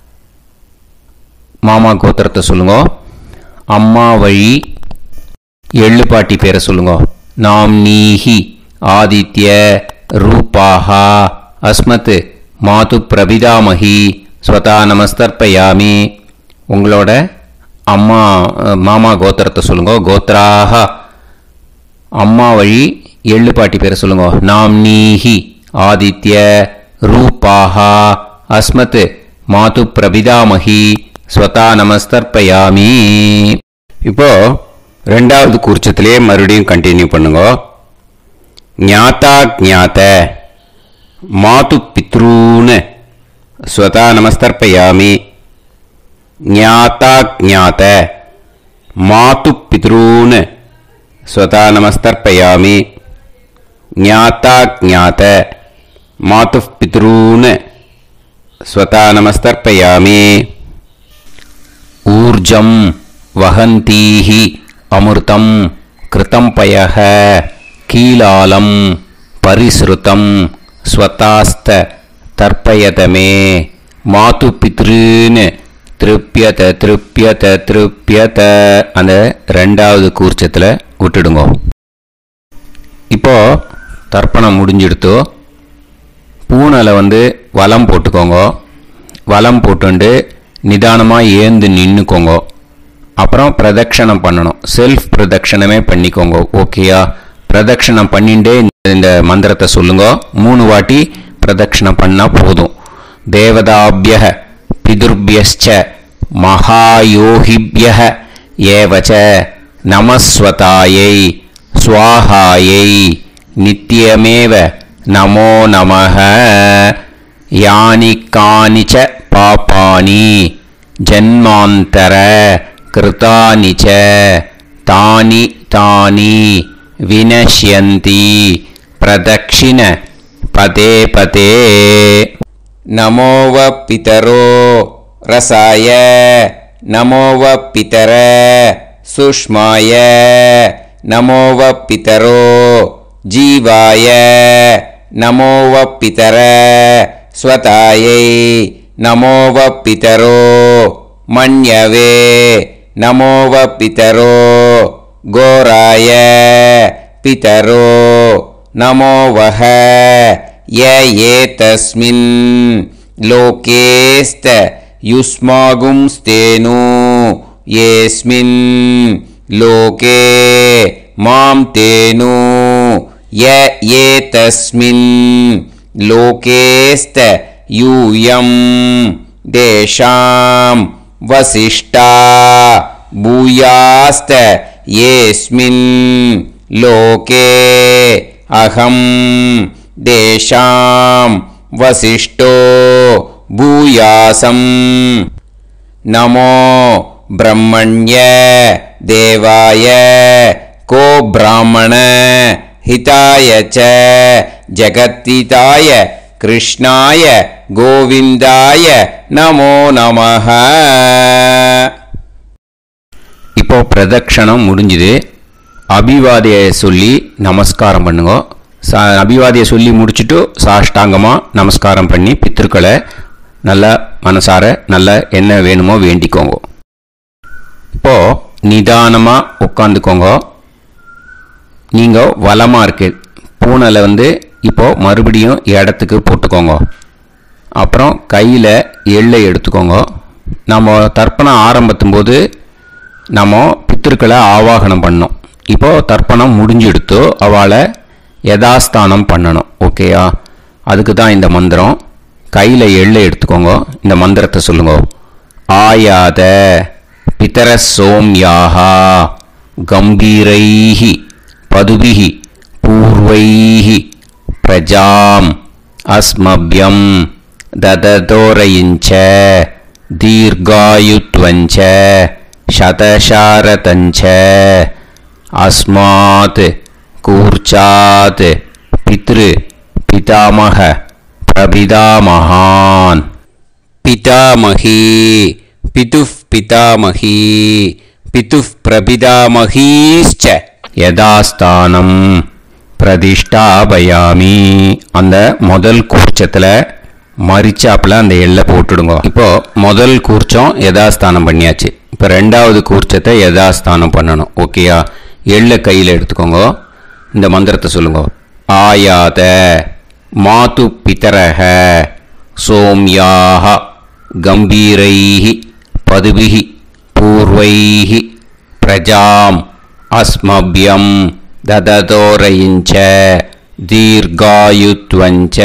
மாமா கோத்திரத்தை சொல்லுங்க. அம்மா வழி எள்ளு பாட்டி பேரை சொல்லுங்க. நாம் நீஹி, ஆதித்ய, ரூபாஹா, அஸ்மத், மாது பிரபிதாமஹி ஸ்வதா நமஸ்தர்ப்பயாமி. உங்களோட அம்மா மாமா கோத்திரத்தை சொல்லுங்க. கோத்ராஹ, அம்மா வழி எள்ளு பாட்டி பேரை சொல்லுங்க. நாம் நீஹி, ஆதித்ய, ரூபாஹா, அஸ்மத், மாது பிரபிதாமஹி ஸ்வதா நமஸ்தர்ப்பயாமி. இப்போ ரெண்டாவது கூர்ச்சத்திலே மறுபடியும் கண்டினியூ பண்ணுங்க. ஞாதா ஞாத, மாது பித்ரூன் ஸ்வதா நமஸ்தர்ப்பயாமி. ஞாதா ஞாத, மாது பித்ரூன் ஸ்வதா நமஸ்தர்ப்பயாமி. ஞாதா ஞாத, மாது பித்ரூன் ஸ்வதா நமஸ்தர்ப்பயாமி. ஊர்ஜம் வஹந்தீஹி அமிர்தம் கிருதம் பயஹ கீலாலம் பரிஸ்ருதம் ஸ்வதாஸ்த தர்ப்பயதமே. மாது பித்ருன்னு திருப்பியத திருப்பியத திருப்பியத அந்த ரெண்டாவது கூர்ச்சத்தில் விட்டுடுங்க. இப்போ தர்ப்பணம் முடிஞ்சிடுத்து. பூனலை வந்து வலம் போட்டுக்கோங்க. வலம் போட்டுண்டு நிதானமாக ஏந்து நின்றுக்கோங்க. அப்புறம் பிரதட்சணம் பண்ணணும். செல்ஃப் பிரதட்சணமே பண்ணிக்கோங்க. ஓகேயா? பிரதட்சணம் பண்ணிண்டே இந்த மந்திரத்தை சொல்லுங்க. மூணு வாட்டி பிரதட்சணம் பண்ணால் போதும். தேவதாபிய பிதுர்பியச்ச மகாயோகிபிய ஏவச்ச நமஸ்வதாயை ஸ்வாஹாயை நித்யமேவ நமோ நமஹ. யானி கானிச்ச பாபானி ஜன்மாந்தர கிருதானி ச தானி தானி வினஷ்யந்தி பிரதக்ஷிண பதே பதே. நமோவ பிதரோ ரசாய நமோவ பிதர சுஷ்மாய நமோவ பிதரோ ஜீவாய நமோவ பிதர ஸ்வதாயை நமோவ பிதரோ மன்யவே நமோவ பிதரோ கோராய பிதரோ நமோவஹ. ய ஏதஸ்மின் லோகேஸ்த யுஸ்மாகும்ஸ்தேனு ஏஸ்மின் லோகே மாம் தேனு. ய ஏதஸ்மின் லோகேஸ்த யூயம் தேஷாம் வசிஷ்டா பூயாஸ்த ஏஸ்மின் லோகே அகம் தேஷாம் வசிஷ்டோ பூயாசம். நமோ பிரம்மண்ய தேவாய கோ பிராமண ஹிதாய ச ஜகத்ஹிதாய கிருஷ்ணாய கோவிந்தாய நமோ நமஹ. இப்போ பிரதட்சணம் முடிஞ்சுது. அபிவாதியை சொல்லி நமஸ்காரம் பண்ணுங்க. சா அபிவாதியை சொல்லி முடிச்சுட்டு சாஷ்டாங்கமாக நமஸ்காரம் பண்ணி பித்திருக்களை நல்லா மனசார நல்லா என்ன வேணுமோ வேண்டிக்கோங்க. இப்போது நிதானமாக உட்காந்துக்கோங்க. நீங்கள் வலமாக இருக்கு பூனையில் வந்து இப்போது மறுபடியும் இடத்துக்கு போட்டுக்கோங்க. அப்புறம் கையில் எள்ளை எடுத்துக்கோங்க. நம்ம தர்ப்பணம் ஆரம்பித்தும் போது நம்ம பித்திருக்களை ஆவாகனம் பண்ணோம். இப்போது தர்ப்பணம் முடிஞ்செடுத்து அவளை யதாஸ்தானம் பண்ணணும். ஓகேயா? அதுக்கு தான் இந்த மந்திரம். கையில் எள்ளை எடுத்துக்கோங்க. இந்த மந்திரத்தை சொல்லுங்க. ஆயாத பிதர சோம்யாஹா கம்பீரைஹி பதுபிஹி பூர்வைஹி பிரஜாம் அஸ்மப்யம் தததோரயிஞ்ச தீர்காயுத்வஞ்ச சதசாரதஞ்ச அஸ்மாத் கூர்ச்சாத் பித்ரு பிதாமக பிரபிதாமகான். பிதாமகி பிதுஃப் பிதாமகி பிதுஃப் பிரபிதாமகீஸ்ச யதாஸ்தானம் பிரதிஷ்டாபயாமி. அந்த முதல் கூர்ச்சத்தில் மரிச்சாப்பில் அந்த எல்லை போட்டுடுங்க. இப்போது முதல் கூர்ச்சம் யதாஸ்தானம் பண்ணியாச்சு. இப்போ ரெண்டாவது கூர்ச்சத்தை யதாஸ்தானம் பண்ணணும். ஓகேயா? எள்ளை கையில் எடுத்துக்கோங்க. இந்த மந்திரத்தை சொல்லுங்க. ஆயாத மாது பிதரஹ சோம்யாக கம்பீரைஹி பதுபிஹி பூர்வைஹி பிரஜாம் அஸ்மப்யம் தததோரயிஞ்ச தீர்காயுத்வஞ்ச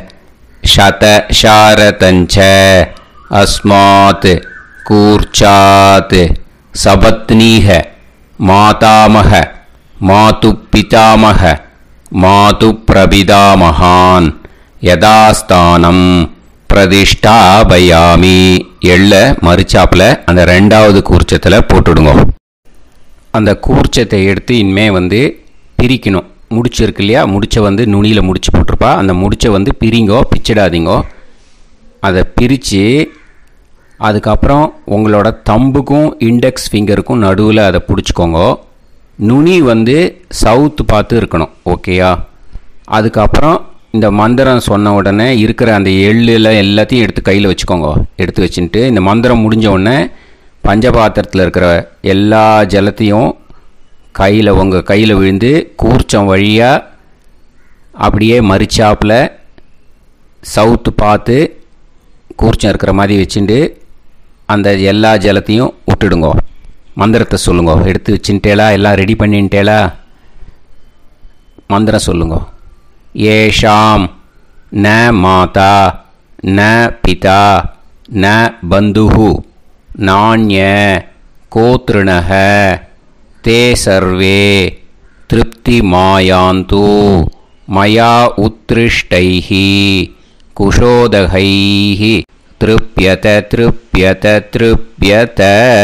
சதசாரதஞ்ச அஸ்மாத் கூர்ச்சாத் சபத்னீஹ மாதாமக மாது பிதாமக மாது பிரபிதாமகான் யதாஸ்தானம் பிரதிஷ்டாபயாமி. எள்ள மரிச்சாப்பில் அந்த ரெண்டாவது கூர்ச்சத்தில் போட்டுடுங்க. அந்த கூர்ச்சத்தை எடுத்து இனிமே வந்து பிரிக்கணும். முடிச்சிருக்கு இல்லையா? முடிச்சை வந்து நுனியில் முடிச்சு போட்டிருப்பா. அந்த முடிச்சை வந்து பிரிங்கோ, பிச்சிடாதீங்கோ. அதை பிரித்து அதுக்கப்புறம் உங்களோட தம்புக்கும் இண்டெக்ஸ் ஃபிங்கருக்கும் நடுவில் அதை பிடிச்சிக்கோங்க. நுனி வந்து சவுத்து பார்த்து இருக்கணும். ஓகேயா? அதுக்கப்புறம் இந்த மந்திரம் சொன்ன உடனே இருக்கிற அந்த எள்ளில் எல்லாத்தையும் எடுத்து கையில் வச்சுக்கோங்க. எடுத்து வச்சுட்டு இந்த மந்திரம் முடிஞ்ச உடனே பஞ்சபாத்திரத்தில் இருக்கிற எல்லா ஜலத்தையும் கையில் உங்கள் கையில் விழுந்து கூர்ச்சம் வழியாக அப்படியே மரிச்சாப்பில் சவுத்து பார்த்து கூர்ச்சம் இருக்கிற மாதிரி வச்சுட்டு அந்த எல்லா ஜலத்தையும் விட்டுடுங்க. மந்திரத்தை சொல்லுங்க. எடுத்து வச்சுட்டேலா? எல்லாம் ரெடி பண்ணிட்டேலா? மந்திரம் சொல்லுங்க. ஏஷாம் ந மாதா ந பிதா ந பந்துஹு நாண்ய கோத்ருணஹ தே சர்வே திருப்தி மாயாந்து மயா உத்ருஷ்டைஹி குஷோதகைஹி திருப்யத திருப்யத திருப்யத.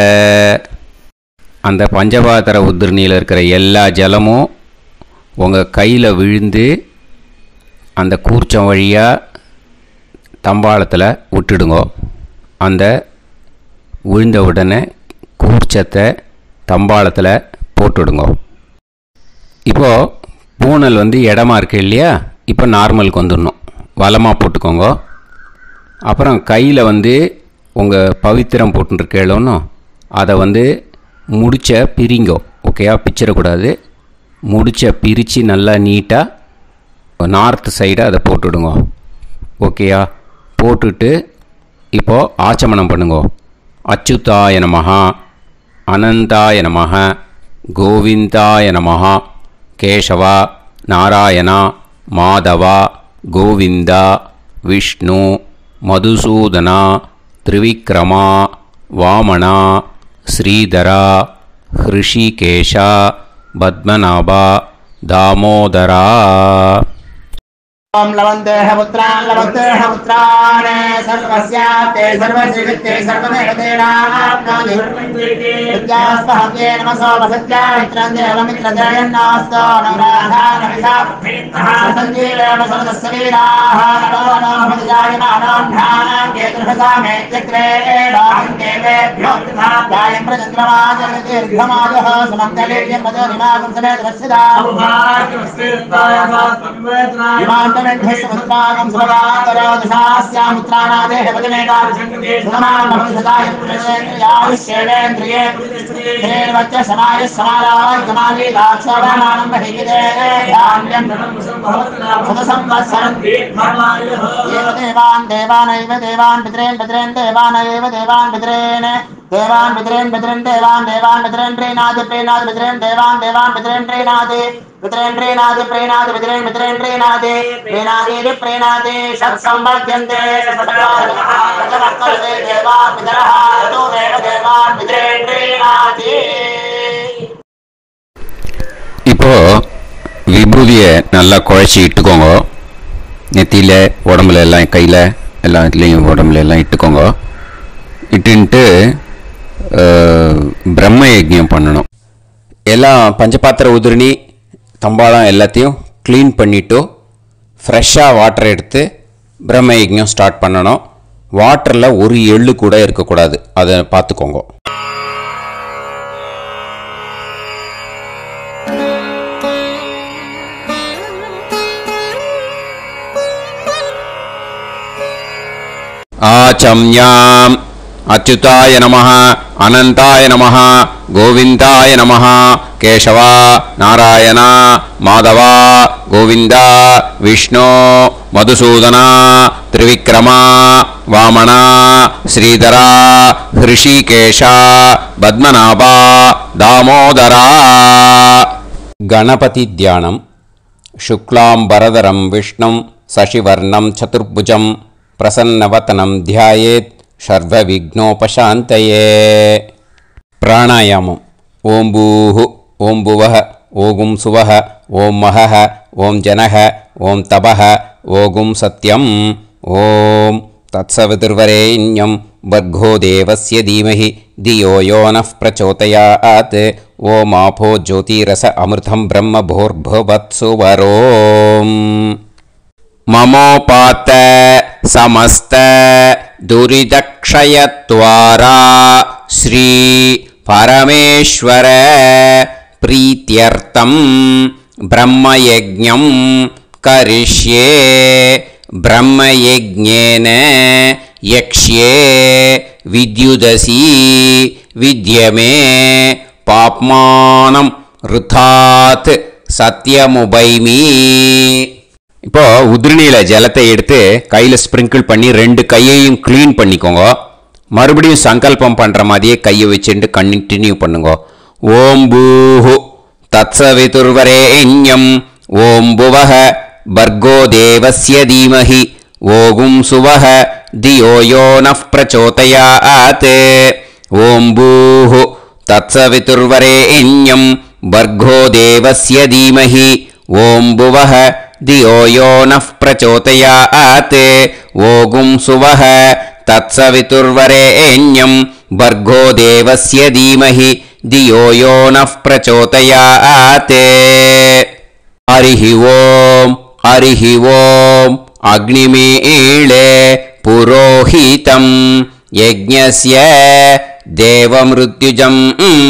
அந்த பஞ்சபாத்திர உதிரணியில் இருக்கிற எல்லா ஜலமும் உங்கள் கையில் விழுந்து அந்த கூர்ச்சம் வழியாக தம்பாளத்தில் விட்டுடுங்க. அந்த விழுந்த உடனே கூர்ச்சத்தை தம்பாளத்தில் போட்டுடுங்க. இப்போது பூனல் வந்து இடமா இருக்கு இல்லையா? இப்போ நார்மலுக்கு வந்துடணும். வலமாக போட்டுக்கோங்க. அப்புறம் கையில் வந்து உங்கள் பவித்திரம் போட்டுருக்கேளோன்னு அதை வந்து முடிச்ச பிரிங்கோ. ஓகேயா? பிச்சிடக்கூடாது. முடிச்ச பிரித்து நல்லா நீட்டாக நார்த் சைடை அதை போட்டுவிடுங்க. ஓகேயா? போட்டுட்டு இப்போது ஆச்சமனம் பண்ணுங்க. அச்சுதாய நமஹ அனந்தாய நமஹ கோவிந்தாய நமஹ கேசவா நாராயணா மாதவா கோவிந்தா விஷ்ணு மதுசூதனா திரிவிக்ரமா வாமனா ஸ்ரீதரா ஹிருஷிகேஷா பத்மநாபா தாமோதரா. ओम लवन्तेह पुत्रान् लवन्तेह पुत्रान् सर्वस्याते सर्वश्रीते सर्वदेवतेनाप्नोति विद्यास्पहव्ये नमसो वसत्यामित्रं देवमित्रजयन्नास्तो नवराधानविषाः सञ्जीवेम सर्वस्वीराः नमो नमः विजायमानान्धानां केतुर्हसामे चक्रे देवेभ्यो जायं प्रचन्द्रमाजगदीर्घमाजः समन्तलीर्यं मदोनिमागं समेत वत्सदा इमान्तमेध्यस्वस्माकं सुभगान्तरादशास्यामुत्राणादेह वदनेकाविशङ्कते सुधमानमभिषदाय पुरुषेन्द्रियाविश्येवेन्द्रिये धेर्वच्च समायः समाराय कमाली दाक्षोभमानं महिगिदे धान्यं सुतसंवत्सरं एव देवान् देवानैव देवान् पितॄन् पितॄन् देवानैव देवान् पितॄन् देवान् पितॄन् पितॄन् देवान् देवान् पितॄन् प्रीणाति प्रीणाति पितॄन् देवान् देवान् पितॄन् प्रीणाति पितॄन् प्रीणाति प्रीणाति पितॄन् पितॄन् प्रीणाति प्रीणाति प्रीणाति षट्संवर्ध्यन्ते सत्कार्यः देवान् पितरः ततोमेव देवान् पितॄन् प्रीणाति. இப்போ விபூதியை நல்லா குழைச்சி இட்டுக்கோங்க. நெத்தியில் உடம்புல எல்லாம் கையில் எல்லா இதுலேயும் உடம்புல எல்லாம் இட்டுக்கோங்க. இட்டுன்ட்டு பிரம்ம யஜ்ஞம் பண்ணணும். எல்லாம் பஞ்சபாத்திர உதிரணி தம்பாளம் எல்லாத்தையும் க்ளீன் பண்ணிவிட்டு ஃப்ரெஷ்ஷாக வாட்டர் எடுத்து பிரம்ம யஜ்ஞம் ஸ்டார்ட் பண்ணணும். வாட்டரில் ஒரு எள்ளு கூட இருக்கக்கூடாது. அதை பார்த்துக்கோங்க. ஆச்சம்யாம் அச்சுதாய நமஹ அனந்தாய நமஹ கோவிந்தாய நமஹ கேசவா நாராயணா மாதவா கோவிந்தா விஷ்ணு மதுசூதனா திரிவிக்ரமா வாமனா ஸ்ரீதரா ஹிருஷிகேஷா பத்மநாபா தாமோதரா. கணபதி தியானம். சுக்லாம்பரதரம் விஷ்ணும் சசிவர்ணம் சதுர்புஜம் பிரசன்னவதனம் தியாயேத் சர்வவிக்னோபசாந்தயே. பிராணாயாமம். ஓம் பூஹு ஓம் புவஹ ஓகும் சுவஹ ஓம் மஹஹ ஓம் ஜனஹ ஓம் தபஹ ஓகும் சத்யம். ஓம் தத்சவிதுர்வரேண்யம் வர்கோ தேவஸ்ய தீமஹி தியோ யோ நः பிரச்சோதயாத். ஓம் ஆபோ ஜோதிரஸ அமிர்தம் பிரம்ம பூர்புவத்சு வரோம். மமோபாத்த समस्त दुरितक्षयद्वारा श्री परमेश्वर प्रीत्यर्थं ब्रह्मयज्ञं करिष्ये. ब्रह्मयज्ञेन यक्ष्ये विद्युदसि विद्यमे पाप्मानं ऋथात् सत्यमुपैमि. இப்போது உதிரணியில் ஜலத்தை எடுத்து கையில் ஸ்ப்ரிங்கிள் பண்ணி ரெண்டு கையையும் க்ளீன் பண்ணிக்கோங்க. மறுபடியும் சங்கல்பம் பண்ணுற மாதிரியே கையை வச்சுட்டு கண்டினியூ பண்ணுங்க. ஓம் பூஹு தத்சவிதுர்வரேண்யம் ஓம் புவஹ பர்கோ தேவஸ்ய தீமஹி ஓகும் சுவஹ தியோ யோ நஃப் பிரச்சோதயாத். ஓம் பூஹு தத்சவிதுர்வரேண்யம் பர்கோ தேவஸ்ய தீமஹி ஓம் புவஹ தியோ யோ நஃப் பிரச்சோதயாத். ஓகும் சுவஹ தத்சவிதுர்வரேண்யம் பர்கோ தேவஸ்ய தீமஹி தியோ யோ நஃப் பிரச்சோதயாத். ஹரிஹி ஓம் ஹரிஹி ஓம் அக்னிமீளே புரோஹிதம் யஜ்ஞஸ்ய தேவமிருத்யுஜம்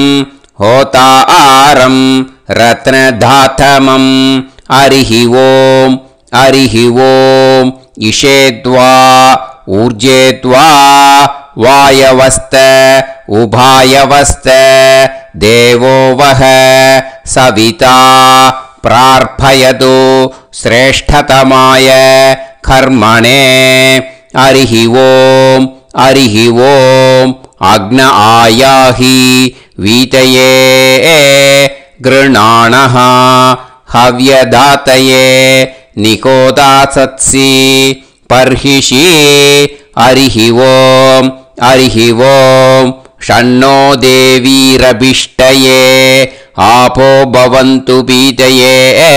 ஹோதாரம் ரத்னதாதமம். ஹரிஹி ஓம் ஹரிஹி ஓம் இஷேத்வா ஊர்ஜேத்வா வாயவஸ்த உபாயவஸ்த தேவோ வஹ சவிதா பிரார்ப்பயது ஸ்ரேஷ்டதமாய கர்மணே. ஹரிஹி ஓம் ஹரிஹி ஓம் அக்ன ஆயாஹி வீதயே கிருணாணஹ ஹவ்யதாதயே நிகோதாசத்சி பர்ஹிஷி. ஹரிஹி ஓம் ஹரிஹி ஓம் ஷண்ணோ தேவீரபிஷ்டயே ஆபோ பவந்து பீதயே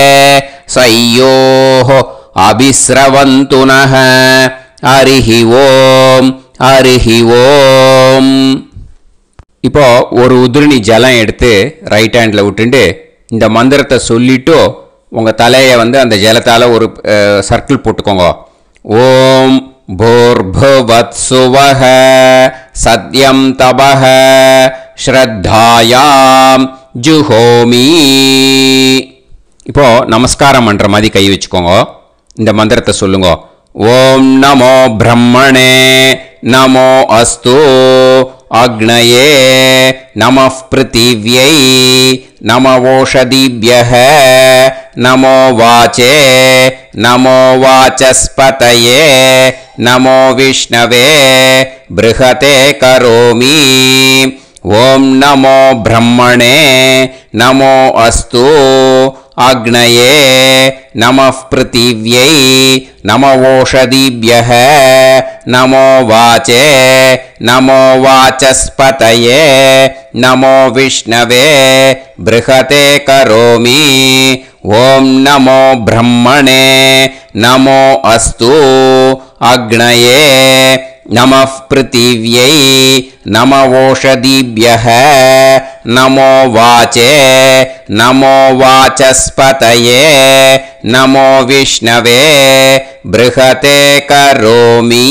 சய்யோஹ அபிஸ்ரவந்து நஹ. ஹரிஹி ஓம் ஹரிஹி ஓம். இப்போ ஒரு உதிரணி ஜலம் எடுத்து ரைட் ஹேண்டில் விட்டுண்டு இந்த மந்திரத்தை சொல்லிட்டு உங்கள் தலையை வந்து அந்த ஜலத்தால் ஒரு சர்க்கிள் போட்டுக்கோங்க. ஓம் பூர்புவத்சுவஹ சத்யம் தபஹ ஸ்ரத்தாயாம் ஜுஹோமி. இப்போ நமஸ்காரம் பண்ணுற மாதிரி கை வச்சுக்கோங்க. இந்த மந்திரத்தை சொல்லுங்க. ஓம் நமோ பிரம்மணே நமோ அஸ்து அக்னயே நமः பிருத்திவ்யை நமவோஷதிப்யஹ நமோ வாச்சே நமோ வாசஸ்பதயே நமோ விஷ்ணவே ப்ருஹதே கரோமி. ஓம் நமோ பிரம்மணே நமோ அஸ்து அக்னயே நமः பிருத்திவ்யை நமவோஷதிப்யஹ நமோ வாச்சே நமோ வாசஸ்பதயே நமோ விஷ்ணவே ப்ருஹதே கரோமி. ஓம் நமோ பிரம்மணே நமோ அஸ்து அக்னயே நமः பிருத்திவ்யை நமவோஷதிப்யஹ நமோ வாச்சே நமோ வாசஸ்பதயே நமோ விஷ்ணவே ப்ருஹதே கரோமி.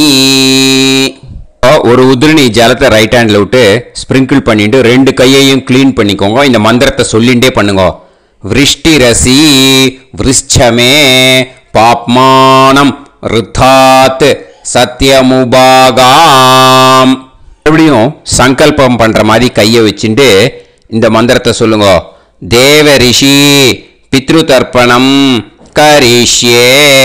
ஒரு உதிரணி ஜலத்தை ரைட் ஹேண்டில் விட்டு ஸ்ப்ரிங்கிள் பண்ணிட்டு ரெண்டு கையையும் கிளீன் பண்ணிக்கோங்க. இந்த மந்திரத்தை சொல்லிண்டே பண்ணுங்க. விருஷ்டிரசி விருஷ்சமே பாப்மானம் ருத்தாத் சத்யமுபாகாம். மறுபடியும் சங்கல்பம் பண்ற மாதிரி கையை வச்சுட்டு இந்த மந்திரத்தை சொல்லுங்க. தேவ ரிஷி பித்ரு தர்ப்பணம் கரிஷ்யே.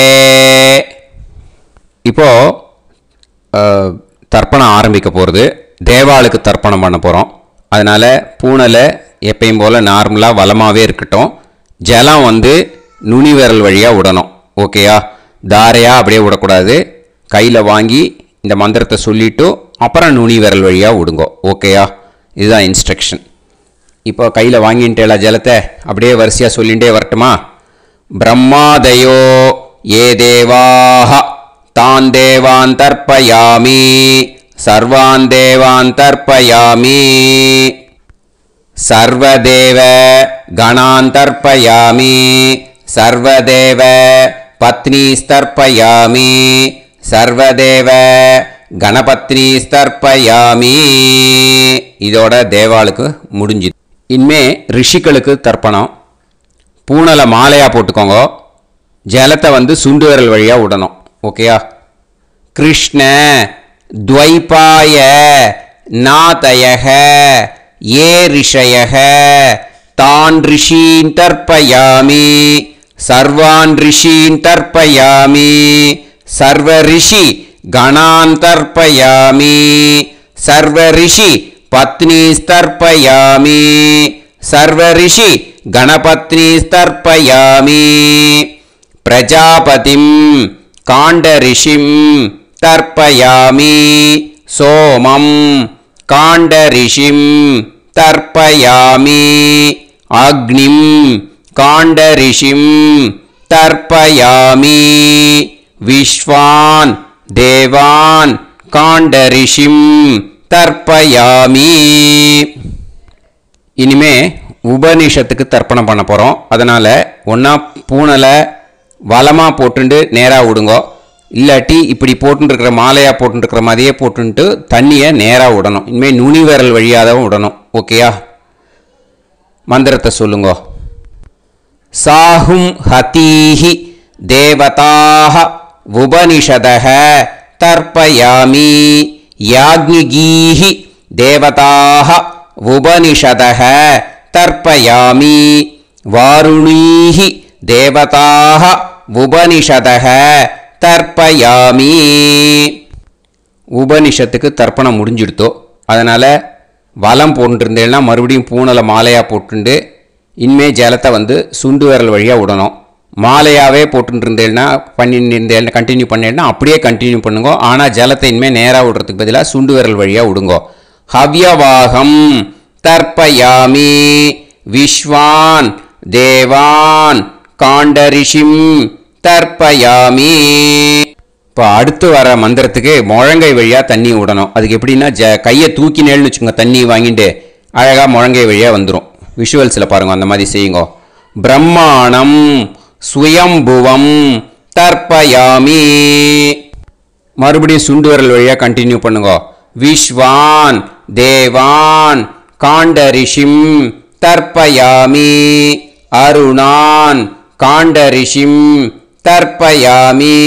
இப்போ தர்ப்பணம் ஆரம்பிக்க போகிறது. தேவாளுக்கு தர்ப்பணம் பண்ண போகிறோம். அதனால் பூனலை எப்பயும் போல் நார்மலாக வளமாகவே இருக்கட்டும். ஜலம் வந்து நுனி விரல் வழியாக விடணும். ஓகேயா? தாரையாக அப்படியே விடக்கூடாது. கையில் வாங்கி இந்த மந்திரத்தை சொல்லிவிட்டு அப்புறம் நுனி விரல் வழியாக விடுங்க. ஓகேயா? இதுதான் இன்ஸ்ட்ரக்ஷன். இப்போ கையில் வாங்கிட்டேல ஜலத்தை அப்படியே வரிசையாக சொல்லிகிட்டே வரட்டுமா? பிரம்மாதயோ ஏ தேவாஹ தான் தேவான் தர்ப்பயாமி சர்வான் தேவான் தர்ப்பயாமி சர்வதேவ கணான் தர்ப்பயாமி சர்வதேவ பத்னீஸ்தர்ப்பயாமி சர்வதேவ கணபத்னி ஸ்தர்ப்பயாமி. இதோட தேவாளுக்கு முடிஞ்சுது. இனிமே ரிஷிகளுக்கு தர்ப்பணம். பூனலை மாலையாக போட்டுக்கோங்க. ஜலத்தை வந்து சுண்டு விரல் வழியாக விடணும். ஓகேயா? கிருஷ்ண துவைபாய நாதயக ஏ ரிஷயக தான் ரிஷீன் தர்ப்பயாமி சர்வான் ரிஷீன் தர்ப்பயாமி சர்வ ரிஷி கணான் தர்ப்பயாமி सर्वऋषि पत्नीस्तर्पयामि सर्वऋषि गणपत्नीस्तर्पयामि प्रजापतिं काण्डऋषिं तर्पयामि सोमं काण्डऋषिं तर्पयामि अग्निं काण्डऋषिं तर्पयामि विश्वान् देवान् काण्डऋषिं तर्पयामि இனிமே உபனிஷத்துக்கு தர்ப்பணம் பண்ண போகிறோம். அதனால் ஒன்றா பூனலை வலமாக போட்டுண்டு நேராக விடுங்கோ, இல்லாட்டி இப்படி போட்டுருக்கிற மாலையாக போட்டுருக்கிற மாதிரியே போட்டுன்ட்டு தண்ணியை நேராக விடணும். இனிமேல் நுனி விரல் வழியாக தான் விடணும். ஓகேயா? மந்திரத்தை சொல்லுங்கோ. சாஹும் ஹதீஹி தேவதாக உபனிஷதக தர்ப்பயாமி யாக்ஞிகீஹி தேவதாக உபனிஷதக தர்ப்பயாமி வாருணீஹி தேவதாக உபனிஷதக தர்ப்பயாமி. உபனிஷத்துக்கு தர்ப்பணம் முடிஞ்சிடுத்தோ, அதனால் வலம் போட்டுருந்தேன்னா மறுபடியும் பூனலை மாலையாக போட்டுண்டு இனிமே ஜலத்தை வந்து சுண்டு விரல் வழியாக விடணும். மாலையாகவே போட்டுருந்தேன்னா பண்ணிருந்தேன் கண்டினியூ பண்ணேன்னா அப்படியே கண்டினியூ பண்ணுங்க. ஆனால் ஜலத்தை இனிமேல் நேராக விடுறதுக்கு பதிலாக சுண்டு விரல் வழியாக விடுங்கோ. ஹவ்யவாகம் தர்ப்பயாமி விஸ்வான் தேவான் காண்டரிஷிம் தர்ப்பயாமி. இப்போ அடுத்து வர மந்திரத்துக்கு முழங்கை வழியாக தண்ணி விடணும். அதுக்கு எப்படின்னா ஜ கையை தூக்கினேன்னு வச்சுக்கோங்க, தண்ணி வாங்கிட்டு அழகாக முழங்கை வழியாக வந்துடும். விஷுவல்ஸில் பாருங்க, அந்த மாதிரி செய்யுங்க. பிரம்மாணம் சுயம்புவம் தர்ப்பயாமி. மறுபடியும் சுண்டு விரல் வழியாக கண்டினியூ பண்ணுங்க. விஸ்வான் தேவான் காண்டரிஷிம் தர்ப்பயாமி அருணான் காண்டரிஷிம் தர்ப்பயாமி.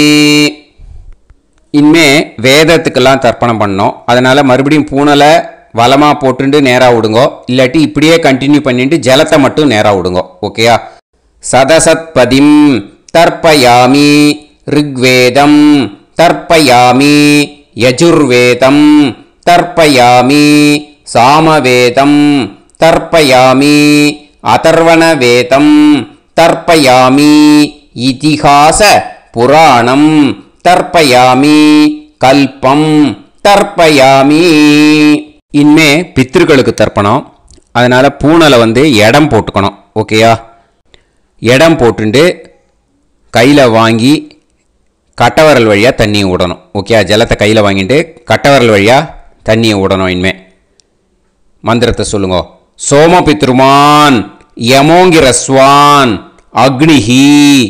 இனிமே வேதத்துக்கெல்லாம் தர்ப்பணம் பண்ணோம். அதனால் மறுபடியும் பூனலை வலமாக போட்டுட்டு நேராக விடுங்கோ, இல்லாட்டி இப்படியே கண்டினியூ பண்ணிட்டு ஜலத்தை மட்டும் நேராக விடுங்கோ. ஓகேயா? சதசத்பதிம் தர்ப்பயாமி ரிக்வேதம் தர்ப்பயாமி யஜுர்வேதம் தர்ப்பயாமி சாமவேதம் தர்ப்பயாமி அதர்வணவேதம் தர்ப்பயாமி இதிஹாச புராணம் தர்ப்பயாமி கல்பம் தர்ப்பயாமி. இனிமே பித்ருக்களுக்கு தர்ப்பணம். அதனால் பூனலை வந்து இடம் போட்டுக்கணும். ஓகேயா? இடம் போட்டுண்டு கையில் வாங்கி கட்டவரல் வழியாக தண்ணியை விடணும். ஓகே? ஜலத்தை கையில் வாங்கிட்டு கட்டவரல் வழியாக தண்ணியை விடணும். இனிமே மந்திரத்தை சொல்லுங்க. சோமபித்ருமான் யமோங்கிரஸ்வான் அக்னிஹி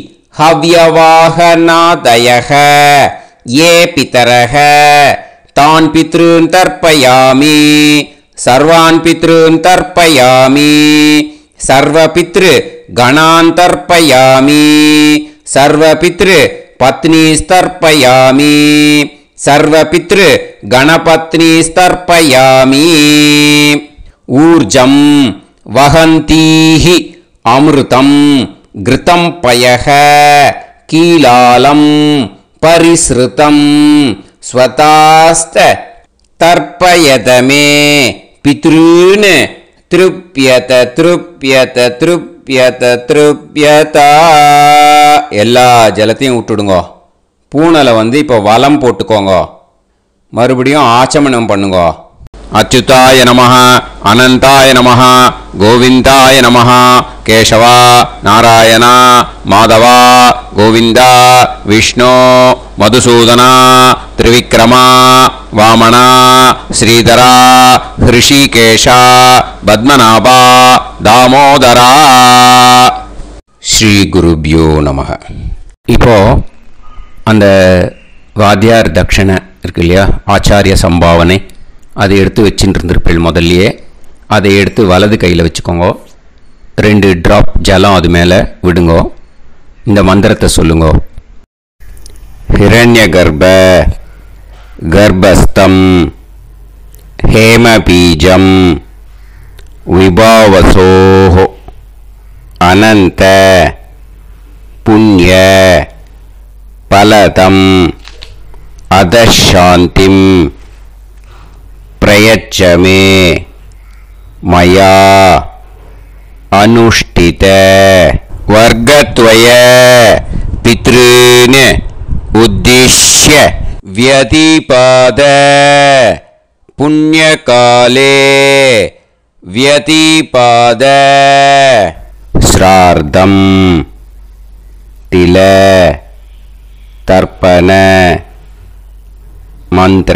ஹவ்யவாகநாதயக ஏ பிதரக தான் பித்ருன் தர்ப்பயாமி சர்வான் பித்ருன் தர்ப்பயாமி சர்வபித்ரு கணான் தர்ப்பயாமி சர்வபித்ரு பத்னிஸ்தர்ப்பயாமி சர்வபித்ரு கணபத்னிஸ்தர்ப்பயாமி. ஊர்ஜம் வஹந்தீஹி அமிர்தம் கிருதம் பயக கீலாலம் பரிஸ்ருதம் ஸ்வதாஸ்த தர்ப்பயதமே பித்ருன் திருப்யத திருப்யத திருப்யத திருப்யதா. எல்லா ஜலத்தையும் விட்டுடுங்கோ. பூனலை வந்து இப்போ வலம் போட்டுக்கோங்க. மறுபடியும் ஆச்சமனம் பண்ணுங்க. அச்சுதாய நமஹ அனந்தாய நமஹ கோவிந்தாய நமஹ கேசவா நாராயணா மாதவா கோவிந்தா விஷ்ணு மதுசூதனா திரிவிக்ரமா வாமனா ஸ்ரீதரா ஹிருஷிகேஷா பத்மநாபா தாமோதரா. ஸ்ரீ குருப்யோ நமஹ. இப்போ அந்த வாத்தியார் தட்சணை இருக்கு இல்லையா, ஆச்சாரிய சம்பாவனை, அதை எடுத்து வச்சுட்டு இருந்திருப்பேன் முதல்லையே. அதை எடுத்து வலது கையில் வச்சுக்கோங்க. ரெண்டு ட்ராப் ஜலம் அது மேலே விடுங்கோ. இந்த மந்திரத்தை சொல்லுங்க. ஹிரண்ய கர்ப்ப கர்ப்பஸ்தம் ஹேமபீஜம் விபாவசோஹோ அனந்த புண்ணிய பலதம் அதசாந்திம் प्रयच्छ मे मया अनुष्ठित वर्गत्वय पितॄन् उद्दिश्य व्यतिपाद पुण्यकाले व्यतिपाद श्रार्धं तिल तर्पण मंत्र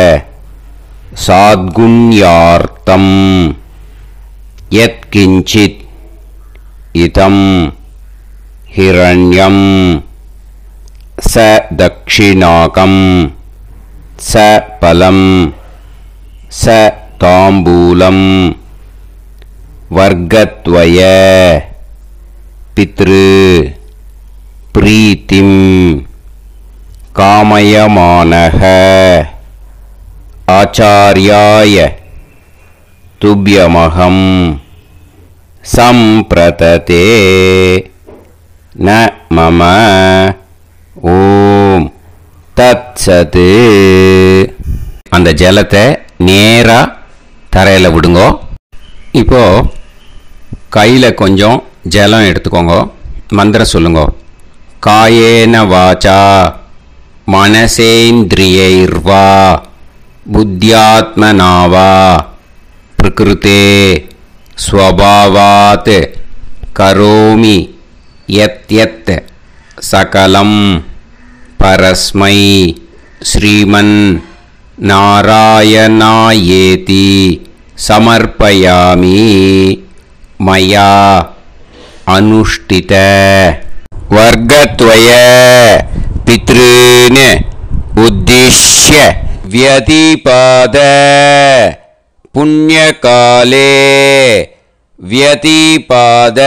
साद्गुण्यार्थं यत्किंचित् इदं हिरण्यं स दक्षिणाकं स फलं स ताम्बूलं वर्गत्वय पितृ प्रीतिं कामयमानः आचार्याय तुभ्यमहं संप्रतते न मम ஓம் தத்சத். அந்த ஜலத்தை நேரா தரையில் விடுங்கோ. இப்போ கையில் கொஞ்சம் ஜலம் எடுத்துக்கோங்க. மந்திரம் சொல்லுங்க. காயேன வாச்சா மனசேந்திரியைர்வா புத்தியாத்மனாவா பிரகிருதே ஸ்வபாவாத் கரோமி யத் யத் சகலம் பரஸ்மை ஸ்ரீமன் நாராயணாயேதி சமர்ப்பயாமி மயா அனுஷ்டித வர்கத்வய பித்ருன் உத்திஷ்ய व्यतिपाद पुण्यकाले व्यतिपाद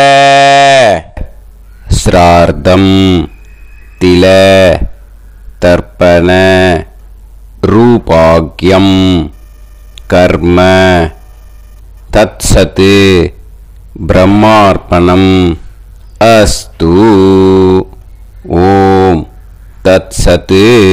श्रार्धं तिल तर्पण रूपाग्यं कर्म तत्सत् ब्रह्मार्पणम् अस्तु. ओम तत्सत्.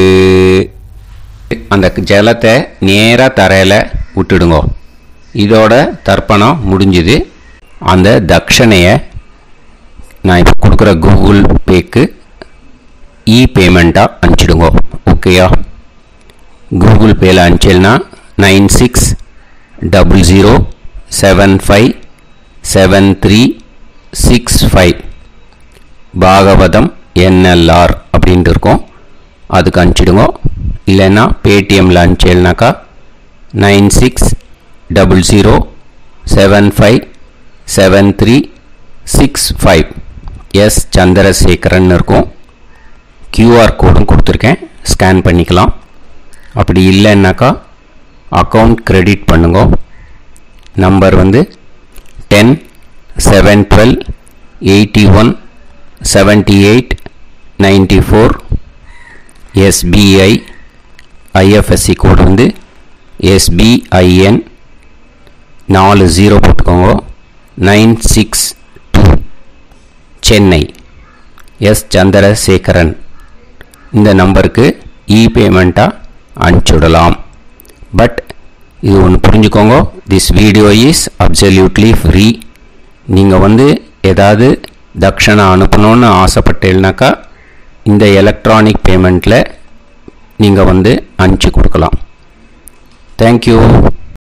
அந்த ஜலத்தை நேராக தரையில் விட்டுடுங்க. இதோட தர்ப்பணம் முடிஞ்சுது. அந்த தட்சணையை நான் இப்போ கொடுக்குற கூகுள் பேக்கு இ பேமெண்ட்டாக அனுப்பிச்சிடுங்க. ஓகேயா? கூகுள் பேயில் அனுப்பிச்சல்னா nine six double zero seven five seven three six five Bhagavatam NLR அப்படின்ட்டு இருக்கோம். அதுக்கு அனுப்பிச்சிடுங்க. இல்லைன்னா பேடிஎம்மில் அனுப்பிச்சேல்னாக்கா nine six double zero seven five seven three six five S Chandrasekaran இருக்கும். கியூஆர் கோடும் கொடுத்துருக்கேன், ஸ்கேன் பண்ணிக்கலாம். அப்படி இல்லைன்னாக்கா அக்கௌண்ட் கிரெடிட் பண்ணுங்க. நம்பர் வந்து ten seven twelve eighty one seventy eight ninety four. SBI IFSC code வந்து எஸ்பிஐஎன் நாலு ஜீரோ போட்டுக்கோங்க. Nine six two Chennai. S Chandrasekaran. இந்த நம்பருக்கு இ பேமெண்ட்டாக அனுப்பிச்சுடலாம். பட் இது ஒன்று புரிஞ்சுக்கோங்க, this video is absolutely free. நீங்கள் வந்து ஏதாவது தட்சணை அனுப்பணுன்னு ஆசைப்பட்டேன்னாக்கா இந்த எலக்ட்ரானிக் பேமெண்ட்டில் நீங்கள் வந்து அனுப்பிச்சி கொடுக்கலாம். தேங்க்யூ.